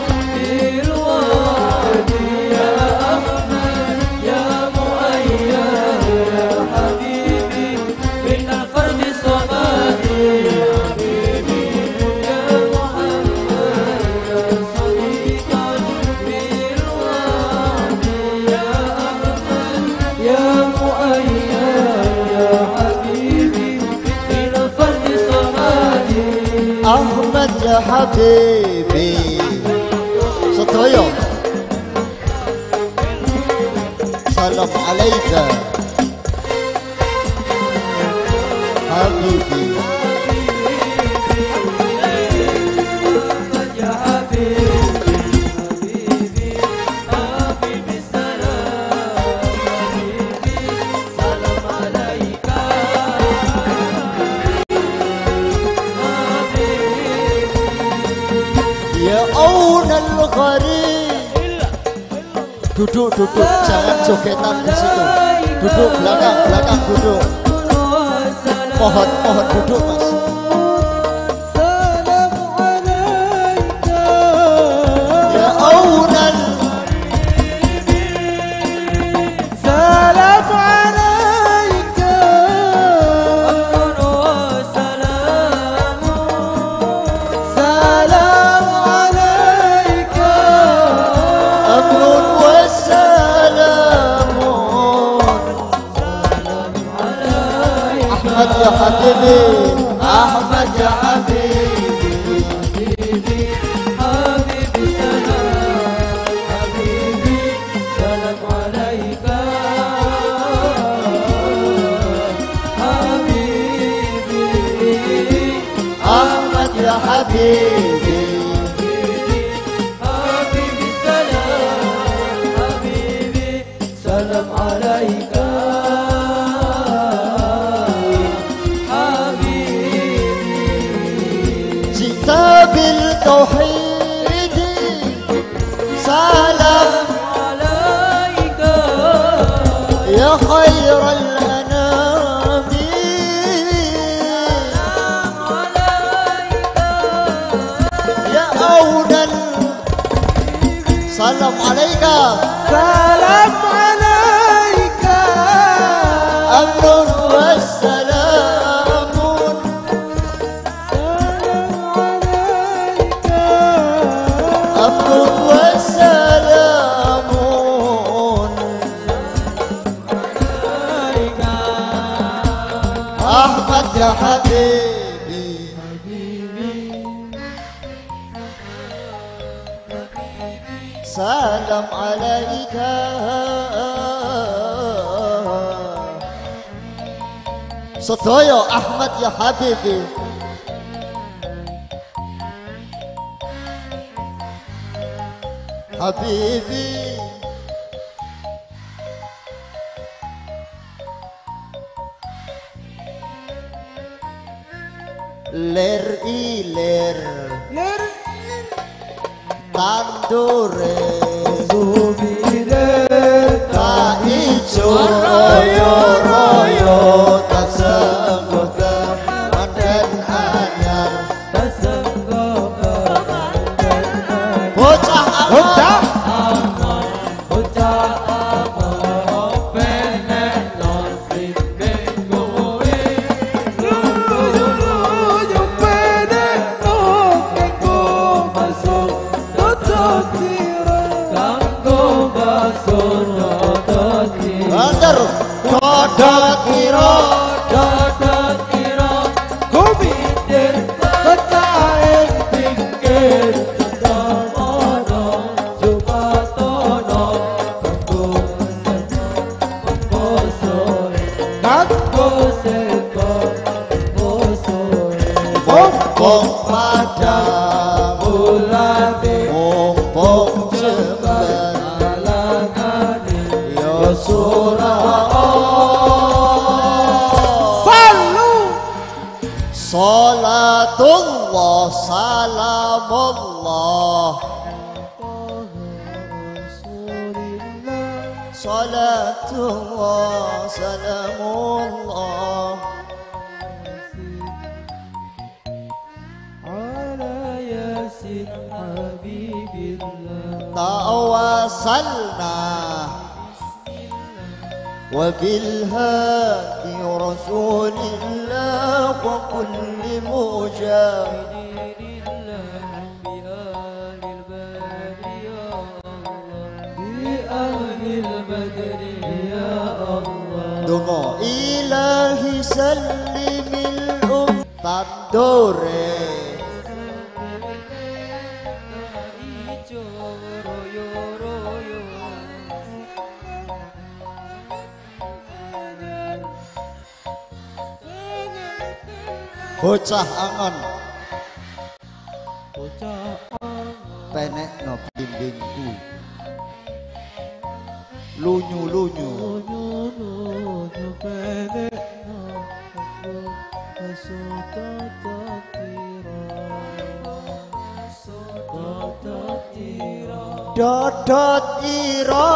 [SPEAKER 3] الوعد يا أحمد يا مؤيد يا حبيبي من الفرد الصمد يا حبيبي يا محمد يا صديق الوعد يا أحمد يا مؤيد يا حبيبي من الفرد الصمد
[SPEAKER 2] أحمد يا حبيبي ستويو سلام عليك حبيبي
[SPEAKER 3] محمد يا حبيبي حبيبي حبيبي سلام حبيبي سلام عليك حبيبي
[SPEAKER 2] يا أون الغريب duduk jangan jogetan di situ duduk belakang duduk pohon duduk mas ya aunan
[SPEAKER 3] سلام عليك أمن وسلام سلام عليك
[SPEAKER 2] أمر والسلام أحمد يا حبيبي أحمد يا حبيبي
[SPEAKER 3] حبيبي سلام حبيبي سلام عليك حبيبي
[SPEAKER 2] أحمد يا حبيبي
[SPEAKER 3] حبيبي سلام حبيبي سلام عليك حبيبي
[SPEAKER 2] جئت بالتوحيد سلام
[SPEAKER 3] عليك
[SPEAKER 2] يا خير الأنام
[SPEAKER 3] عليك
[SPEAKER 2] يا أونا سلام عليك
[SPEAKER 3] سلام عليك
[SPEAKER 2] أمر والسلام أمر والسلام أحمد يا حبيبي سلام عليك Sedoyo Ahmad ya Habibi Habibi ler iler tandure
[SPEAKER 3] Zubire
[SPEAKER 2] ta ijo royo royo tak senggoga manten anyar bocah bocah mumpung pada bulan mumpung jember ya surah salatullah salamullah salatullah salamullah
[SPEAKER 3] ala yasin habibillah
[SPEAKER 2] tawasalna وبالهادي رسول الله وكل مجاهد
[SPEAKER 3] بأهل البدر يا الله
[SPEAKER 2] دعا إلهي سلم تندوري bocah angon penek no bimbingku lunyu
[SPEAKER 3] penek no
[SPEAKER 2] dodot ira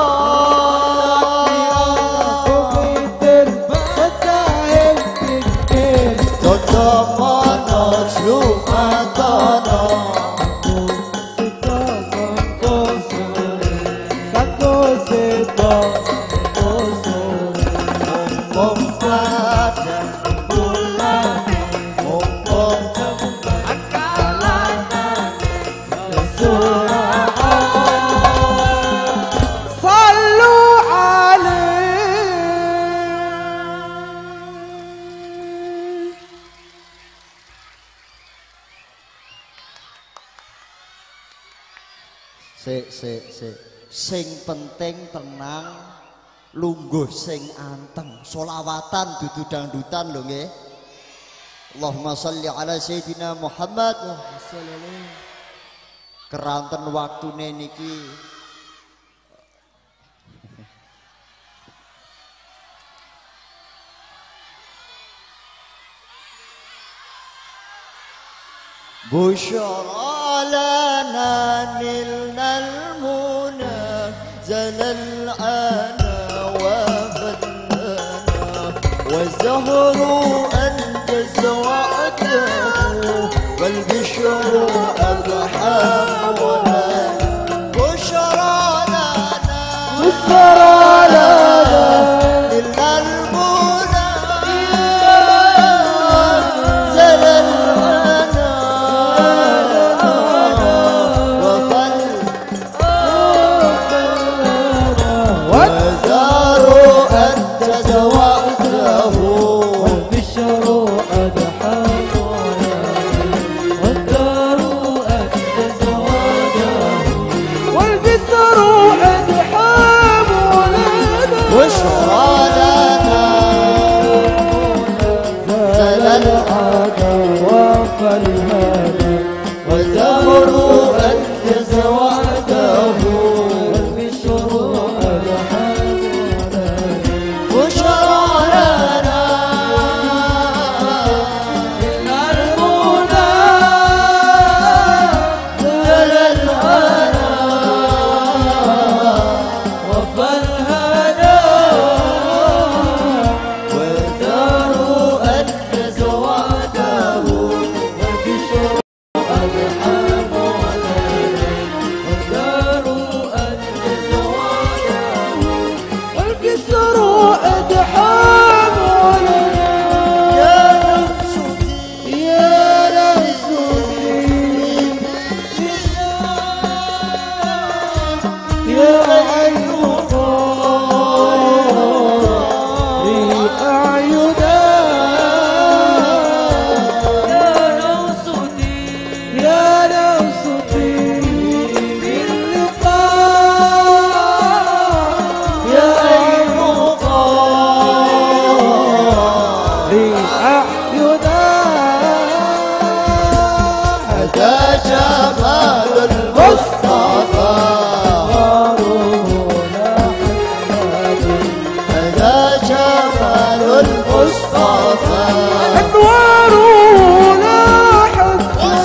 [SPEAKER 2] sing penting tenang lungguh sing anteng solawatan dudu dangdutan lho nggih Allahumma sholli ala sayyidina Muhammad keranten waktune niki busyara lana nilnal زل العنا وفنانا والزهر أنجز وعده والبشر أضحى مولانا بشرى لنا إلا المنى زل العنا المصطفى هذا جمال المصطفى
[SPEAKER 3] أنواره لاحت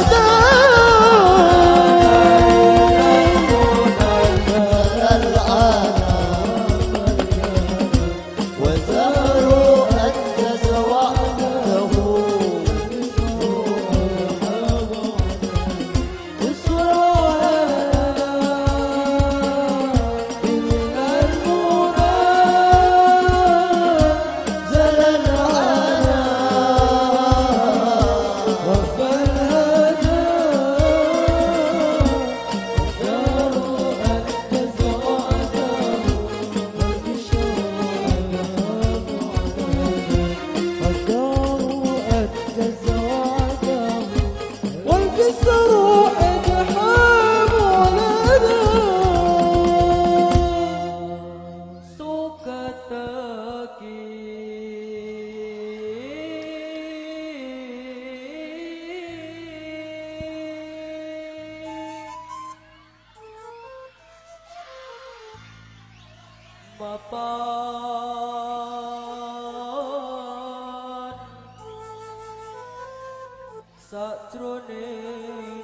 [SPEAKER 2] وزهر أنجز وحده
[SPEAKER 3] mapan sakjroning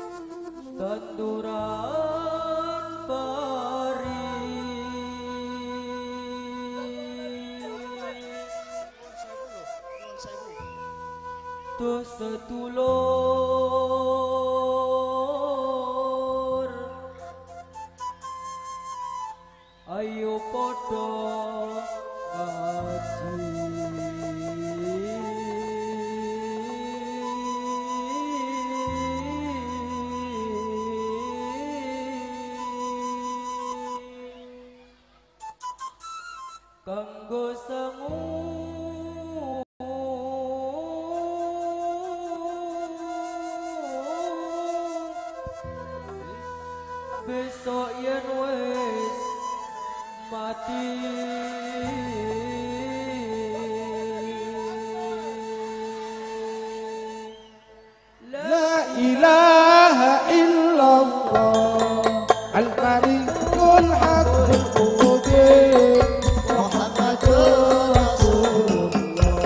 [SPEAKER 3] tanduran pari terus sedulur ayo podo kanggo sangu besok yen wis mati
[SPEAKER 5] La ilaha illallah al-malikul haqqul mubin
[SPEAKER 2] Muhammadur Rasulullah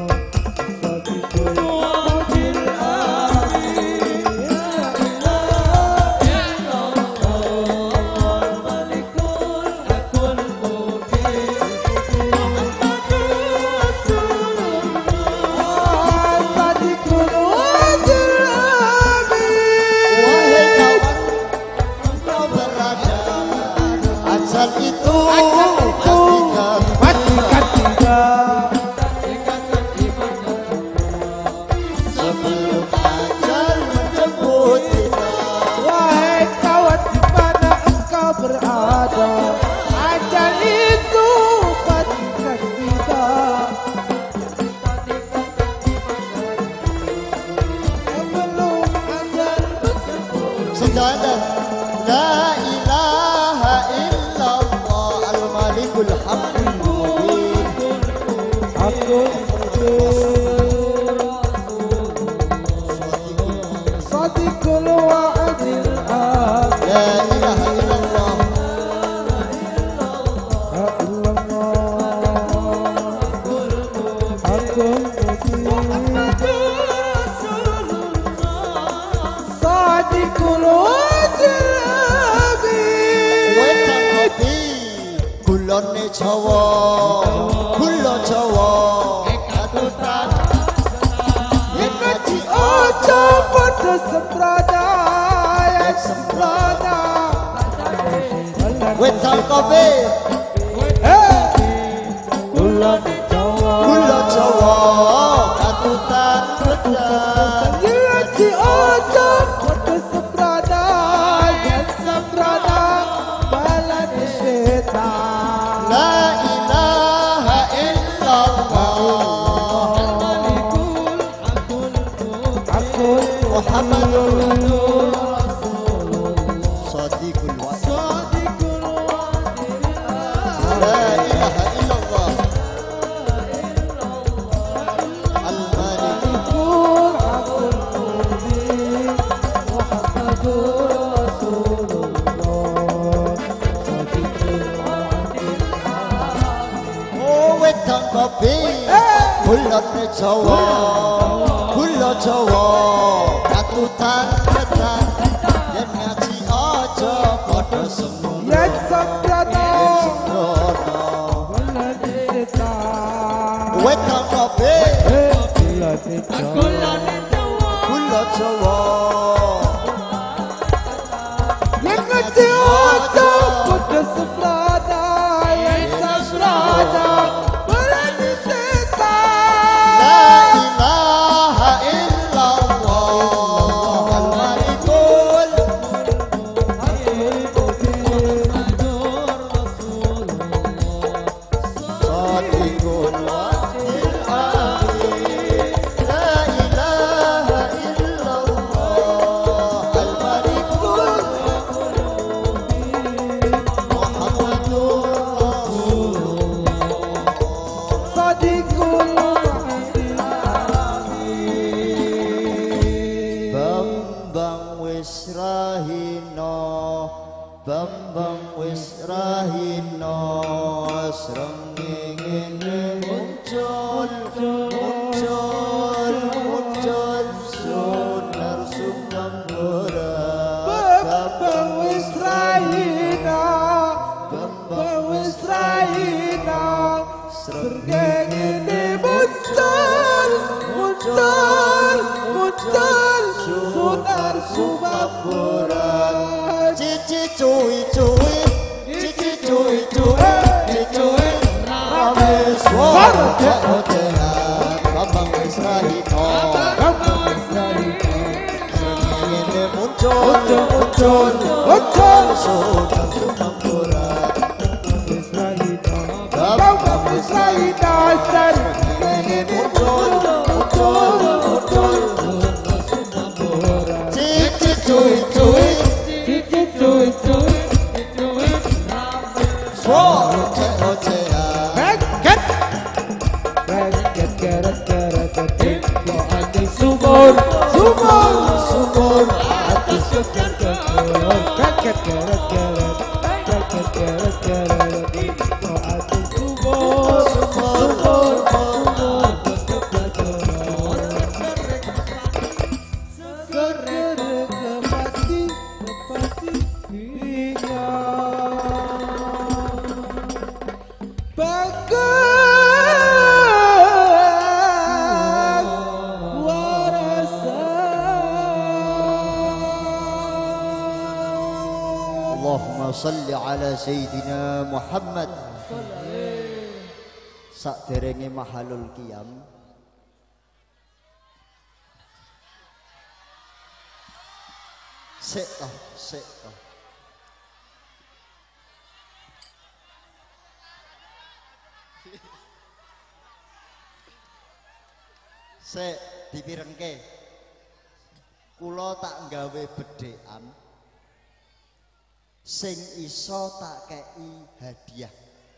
[SPEAKER 2] Wahai kawan, engkau berada ajal itu
[SPEAKER 5] pastikan tidak
[SPEAKER 2] sebelum ajal menjemput kita.
[SPEAKER 5] wahai kawan di mana engkau berada ajal itu pastikan tidak sebelum ajal
[SPEAKER 2] Sejadah La ilaha illallah al-malikul haqqul mubin
[SPEAKER 5] aku Sadiqul wa'adil akhir
[SPEAKER 2] La ilaha illallah Wedang kopi Gulone Jawa Gula Jawa Katutan Yen ngaji
[SPEAKER 5] Ojo pada semprada ya semprada
[SPEAKER 2] Wedang kopi
[SPEAKER 5] Gula Jawa
[SPEAKER 2] Gula Jawa Katutan Ketan
[SPEAKER 5] Ngaji ojo pada semprada ya semprada balan setan
[SPEAKER 2] La ilaha illallah Muhammadur Sadiqul wa'ad La ilaha illallah Al-Malik Gulane Jawa, gula Jawa, katutan ketan, yen ngaji aja padha semu.
[SPEAKER 5] Yen sembrono,
[SPEAKER 2] Sembrono,
[SPEAKER 5] gulane setan.
[SPEAKER 2] wet kang kobe,
[SPEAKER 5] Gulane Jawa,
[SPEAKER 2] gula Jawa.
[SPEAKER 5] yen ngaji aja padha sembrono. Yen sembrono, gulane setan.
[SPEAKER 2] La ilaha illallah, al-malikul Sadiqul wa'dil amin. La ilaha illallah, al-malikul Muhammadur Rasulullah.
[SPEAKER 5] Sadiqul
[SPEAKER 2] Bambang wis rahina, Bambang wis rahina, srengenge muncul, muncul, muncul, sunar sumang berat.
[SPEAKER 5] Bambang wis rahina, Bambang wis rahina, srengenge muncul, muncul, muncul, sunar sumamburan.
[SPEAKER 2] Cici cuy cuy, cici cuy cuy, cici cuy, rame suara ocehan. Bambang wis rahina,
[SPEAKER 5] Bambang wis rahina,
[SPEAKER 2] srengenge muncul,
[SPEAKER 5] muncul, muncul,
[SPEAKER 2] sunar sumang berat.
[SPEAKER 5] wis rahina, Bambang wis rahina, srengenge muncul, muncul, muncul, sunar sumamburan.
[SPEAKER 2] Cici cuy cuy,
[SPEAKER 5] Cici cuy cuy,
[SPEAKER 2] suara ocehan.
[SPEAKER 5] Bengket, bengket, keret, keret, ketik, yo ati sumur, sumur, sumur, ati sumur, sumur. Bengket, keret, keret, bengket, keret, keret, ketik, yo ati sumur, sumur, sumur, sumur. Segerek kepati, kepati, bagus warasan.
[SPEAKER 2] Allahumma salli ala Sayyidina Muhammad. Sakderenge mahalul qiyam, sik toh, sik toh. Sik dipirengke. Kula tak nggawe bedhekan. Sing iso tak kei hadiah.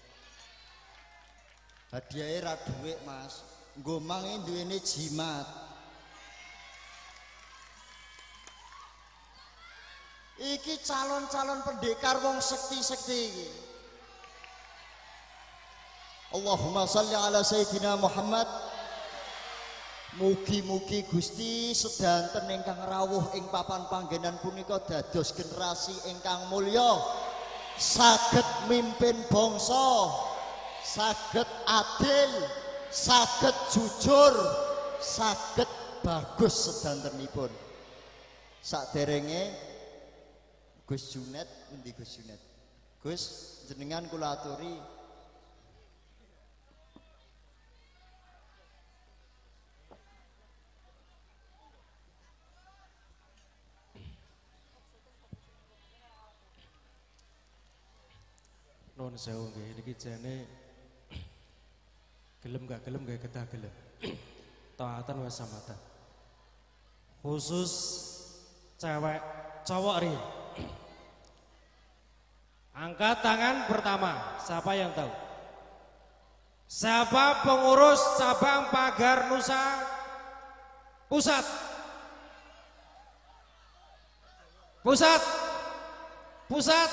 [SPEAKER 2] Hadiahe ra dhuwit, Mas. Nggo mangi duwene jimat. Iki calon-calon pendekar wong sekti-sekti iki. Allahumma salli ala Sayyidina Muhammad. Mugi-mugi Gusti sedanten ingkang rawuh ing papan panggenan punika dados generasi ingkang mulya, saged mimpin bangsa, saged adil, saged jujur, saged bagus sedantenipun. Saderenge Gus Junet, endi Gus Junet? Gus jenengan kula aturi
[SPEAKER 1] Nuwun sewu nggih, niki jane gelem gak gelem nggih kedah gelem. Taatan wa samatan. Khusus cewek cowok ri. Angkat tangan pertama, siapa yang tahu? Siapa pengurus cabang Pagar Nusa Pusat? Pusat. Pusat.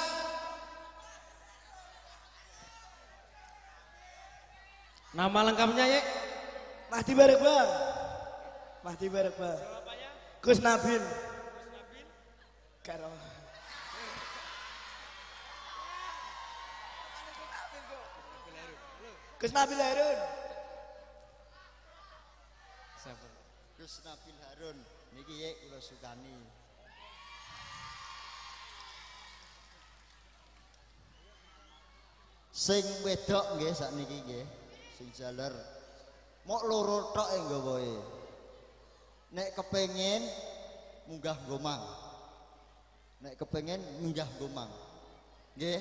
[SPEAKER 1] Nama lengkapnya ya?
[SPEAKER 6] Mahdi bareng bang. Mahdi bareng bang. Gus Nabil. Karo. Gus Nabil Harun.
[SPEAKER 2] Gus Nabil Harun niki ye kula sukani. Sing wedok nggih sakniki nggih, sing jaler. Mok loro tok nggawae. Nek kepengin munggah Gomang. Nek kepengin munggah Gomang. Nggih.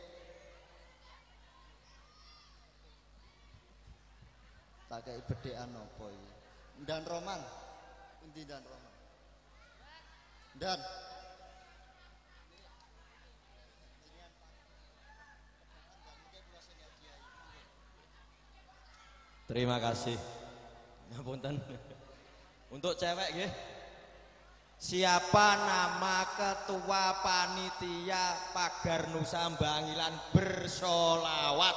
[SPEAKER 2] Tak kei bedhekan apa iki? Dan Roman. Endi Dan Roman? Dan
[SPEAKER 7] Terima kasih. Ngapunten. Untuk cewek nggih. Siapa nama ketua panitia Pagar Nusa Bangilan bersolawat?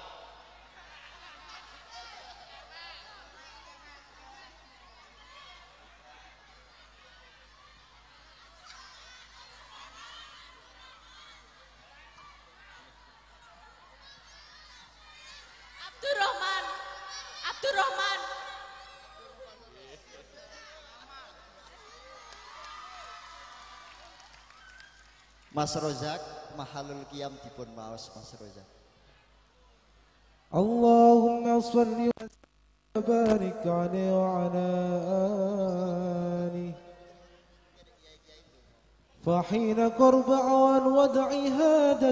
[SPEAKER 8] Abdurrahman.
[SPEAKER 2] Mas Rozak, mahalul qiyam dipun maos Mas Rozak.
[SPEAKER 5] Allahumma shalli wa barik alaihi wa ala alihi. فحين قرب عوان وضع هذا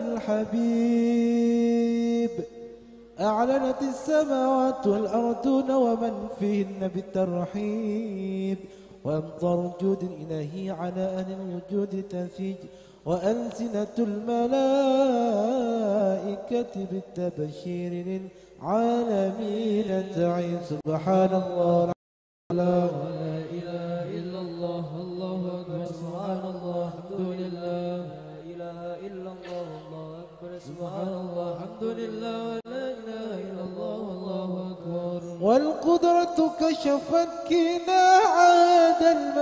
[SPEAKER 5] الحبيب أعلنت السماوات والأرضون ومن فيهن بالترحيب وأمطار وجود إلهي على أهل الوجود تفيج وألسنة الملائكة بالتبشير للعالمين تعي سبحان الله لا إله إلا الله الله أكبر سبحان الله الحمد لله لا إله إلا الله الله أكبر سبحان الله الحمد لله لا إله إلا الله الله أكبر والقدرة كشفت كنا عاد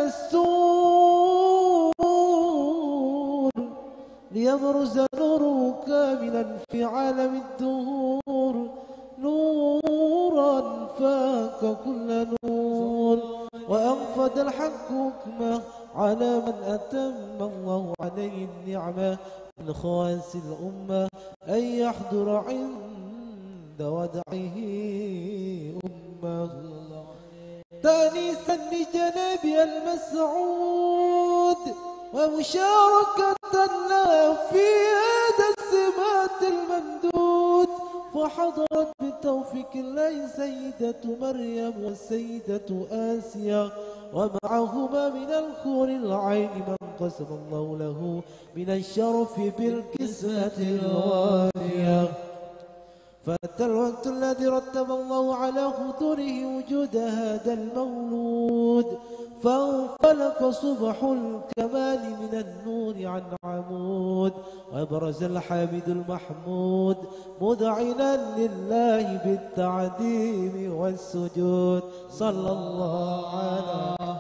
[SPEAKER 5] المستور ليبرز نوره كاملا في عالم الدهور نورا فاك كل نور وأنفذ الحق حكمه على من أتم الله عليه النعمة من خواص الأمة أن يحضر عند وضعه أمه تأنيسا لجنابي المسعود ومشاركة له في هذا السمات الممدود فحضرت بتوفيق الله سيدة مريم والسيدة آسيا ومعهما من الخور العين من قسم الله له من الشرف بالكسوة الوافية فأتى الوقت الذي رتب الله على حضوره وجود هذا المولود فانفلق صبح الكمال من النور عن عمود وابرز الحامد المحمود مذعنا لله بالتعظيم والسجود صلى الله عليه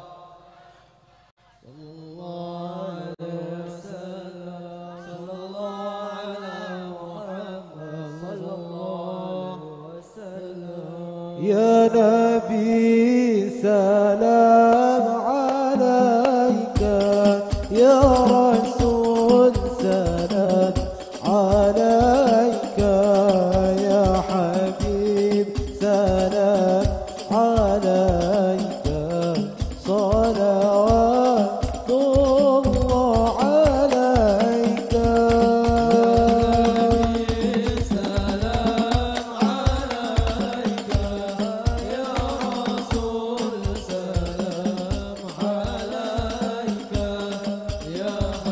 [SPEAKER 5] يا نبي سلام عليك يا رسول سلام عليك يا حبيب سلام عليك صلوات الله عليك
[SPEAKER 3] يا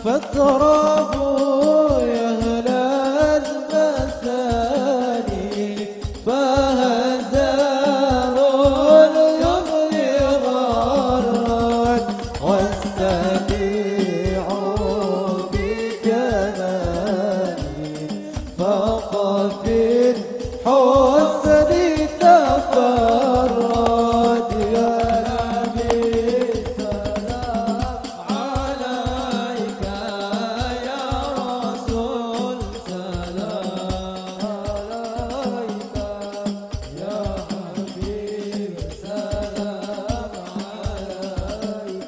[SPEAKER 5] فاضربوا يا أهل المثاني فهزاروا اليمن غرا واستميعوا بجمالي فقف الحسن تفرد يا نبي سلام عليك يا رسول سلام عليك يا حبيب سلام عليك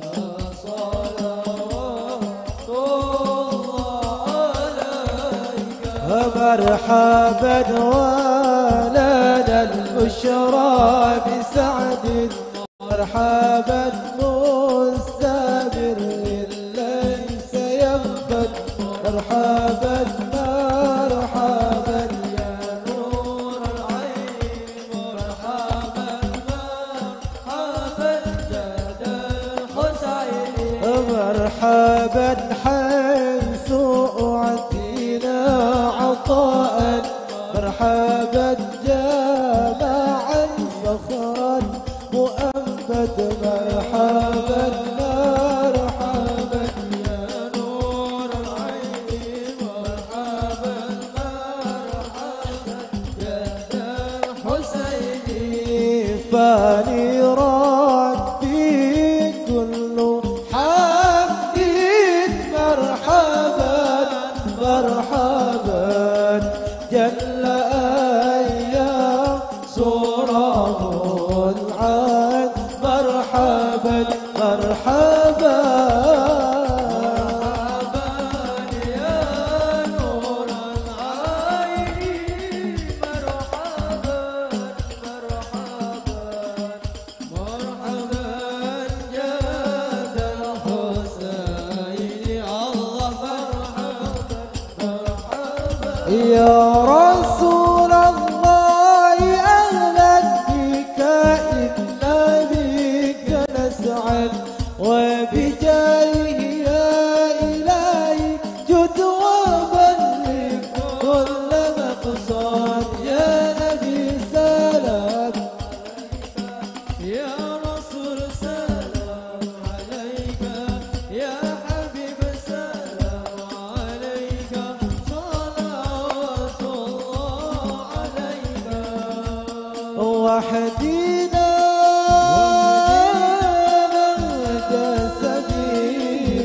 [SPEAKER 5] صلوات الله عليك مرحبا ولد البشرى بسعد مرحبا مستمر ليس ينفد مرحبا مرحبا يا نور العين مرحبا مرحبا جاد الحسين مرحبا حيث أعطينا عطاء مرحبا جامعا فخرا مؤمد مرحبا مرحبا يا نور العين مرحبا مرحبا يا ذا الحسين فاني ربي كل حمد مرحبا مرحبا جل أيام سوره العاد مرحبا مرحبا يا نور العين مرحبا مرحبا مرحبا جاد الحسين الله مرحبا يا رسول الله أهلا بك إنا بك نسعد وبجاهه يا إلهي جد وبلغ كل مقصد يا نبي سلام يا رسول سلام عليك يا حبيب سلام عليك صلوات الله عليك وحدينا نهدى سبيل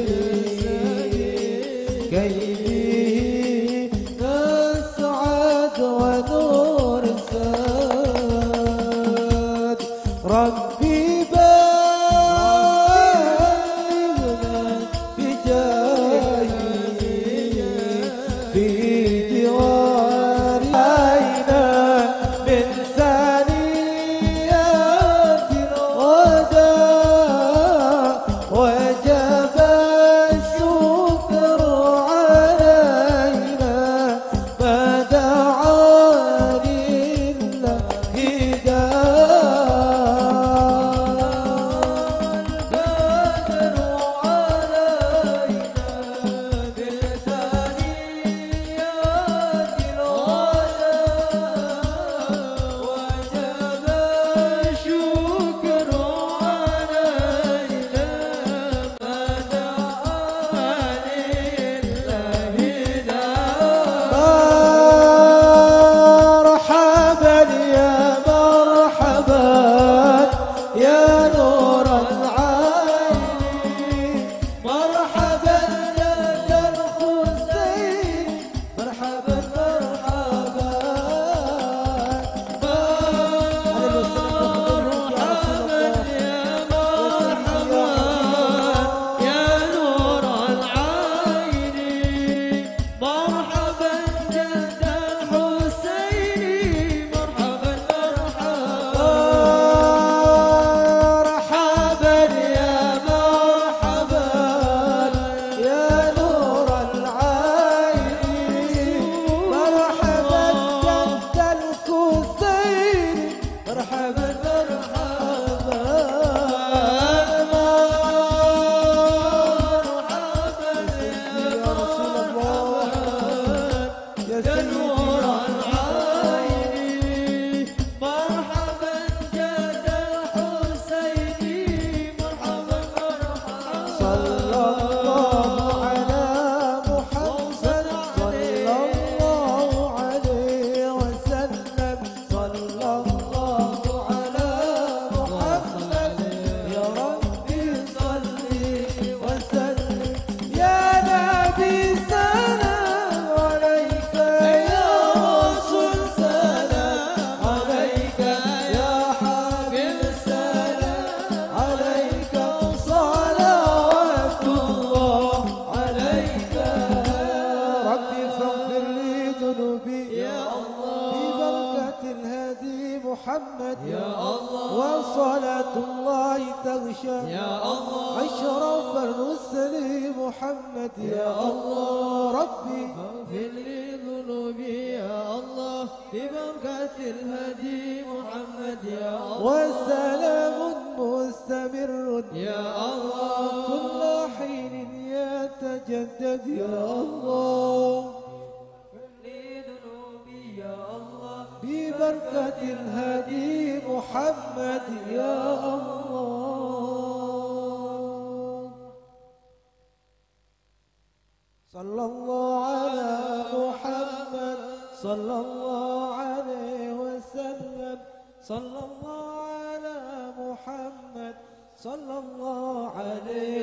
[SPEAKER 5] صلى الله على محمد صلى الله عليه وسلم صلى الله على محمد يا ربي صل وسلم يا نبي سلام عليك يا رسول سلام عليك يا حبيب سلام عليك صلوات الله عليك ربي فاغفر لي ذنوبي يا الله ببركة الهادي محمد يا الله وصلاة الله تغشى يا الله أشرف الرسل محمد يا الله ربي فاغفر لي ذنوبي يا الله ببركة الهادي محمد يا الله وسلام مستمر يا الله كل حين يتجدد يا الله ببركة الهادي محمد يا الله صلى الله على محمد صلى الله عليه وسلم صلى الله على محمد صلى الله عليه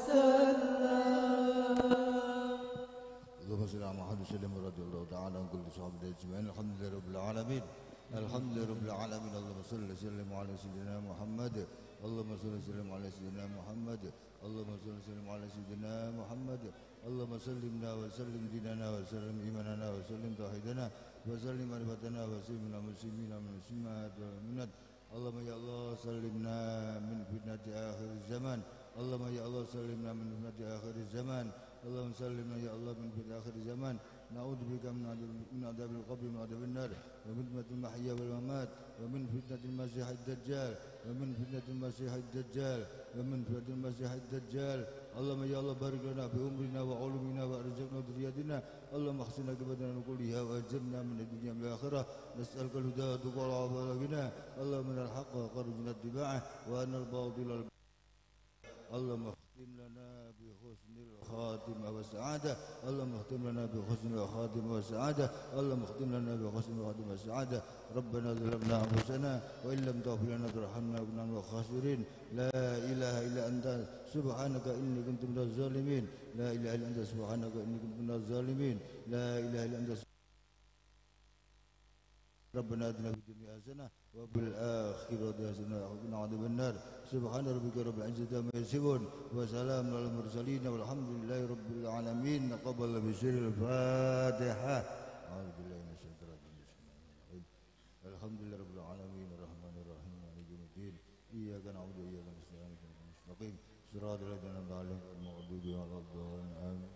[SPEAKER 5] وسلم
[SPEAKER 8] اللهم صل على محمد وسلم ورضي الله تعالى عن كل صحابه اجمعين الحمد لله رب العالمين الحمد لله رب العالمين اللهم صل وسلم على سيدنا محمد اللهم صل وسلم على سيدنا محمد اللهم صل وسلم على سيدنا محمد اللهم سلمنا وسلم ديننا وسلم ايماننا وسلم توحيدنا وسلم معرفتنا وسلمنا مسلمين من المسلمات والمؤمنات اللهم يا الله سلمنا من فتنة آخر الزمان اللهم يا الله سلمنا من فتنة آخر الزمان اللهم سلمنا يا الله من فتنة آخر الزمان نعوذ بك من عذاب القبر ومن عذاب النار ومن فتنة المحيا والممات ومن فتنة المسيح الدجال ومن فتنة المسيح الدجال ومن فتنة المسيح الدجال اللهم يا الله بارك لنا في عمرنا وعلومنا وارزقنا وذرياتنا اللهم احسن عاقبتنا كلها واجرنا من الدنيا والآخرة نسألك الهدى والتقى والعفو والغنى اللهم من الحق وارزقنا اتباعه وأن الباطل اللهم اختم لنا بحسن الخاتمة والسعادة اللهم اختم لنا بحسن الخاتمة والسعادة اللهم اختم لنا بحسن الخاتمة والسعادة ربنا ظلمنا أنفسنا وإن لم تغفر لنا وترحمنا كنا من الخاسرين لا إله إلا أنت سبحانك إني كنت من الظالمين لا إله إلا أنت سبحانك إني كنت من الظالمين لا إله إلا أنت ربنا آتنا في الدنيا حسنة وفي الآخرة حسنة وقنا عذاب النار سبحان ربك رب العزة عما يصفون وسلام على المرسلين والحمد لله رب العالمين نقبل بسر الفاتحة أعوذ بالله من الشيطان الرجيم بسم الله الرحمن الرحيم الحمد لله رب العالمين الرحمن الرحيم مالك يوم الدين إياك نعبد وإياك نستعين اهدنا المستقيم صراط الذين أنعمت عليهم غير المغضوب عليهم ولا الضالين آمين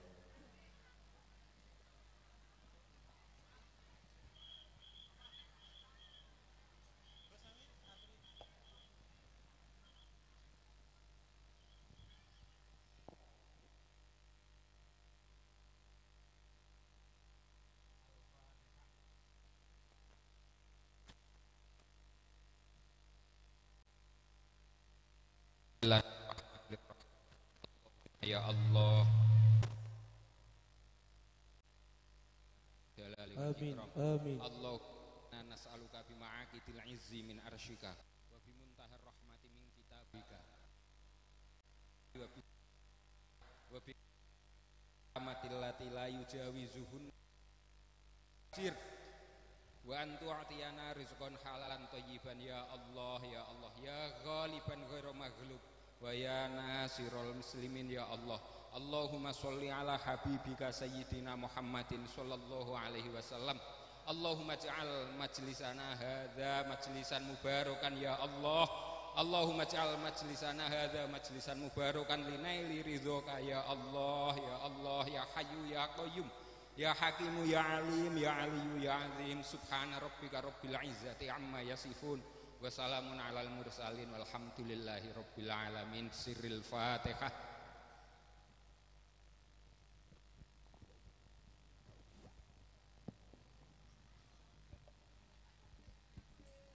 [SPEAKER 9] Ya Allah
[SPEAKER 5] Amin Amin
[SPEAKER 9] Allahumma nas'aluka bima'akidil izzi min arsyika wa bimuntahar rahmati min kitabika wa bi amatil lati la yujawizuhun sir wa antu a'tiyana rizqan halalan thayyiban ya Allah ya Allah ya ghaliban ghairu maghlub wa ya nasirul muslimin ya Allah Allahumma sholli ala habibika sayyidina Muhammadin sallallahu alaihi wasallam Allahumma ja'al majlisana hadza majlisan mubarakan ya Allah Allahumma ja'al majlisana hadza majlisan mubarakan linaili ridhoka ya Allah ya Allah ya hayyu ya qayyum ya hakimu ya alim ya aliyu ya azim subhana rabbika rabbil izzati amma yasifun wa salamun alal mursalin walhamdulillahi rabbil alamin sirril fatihah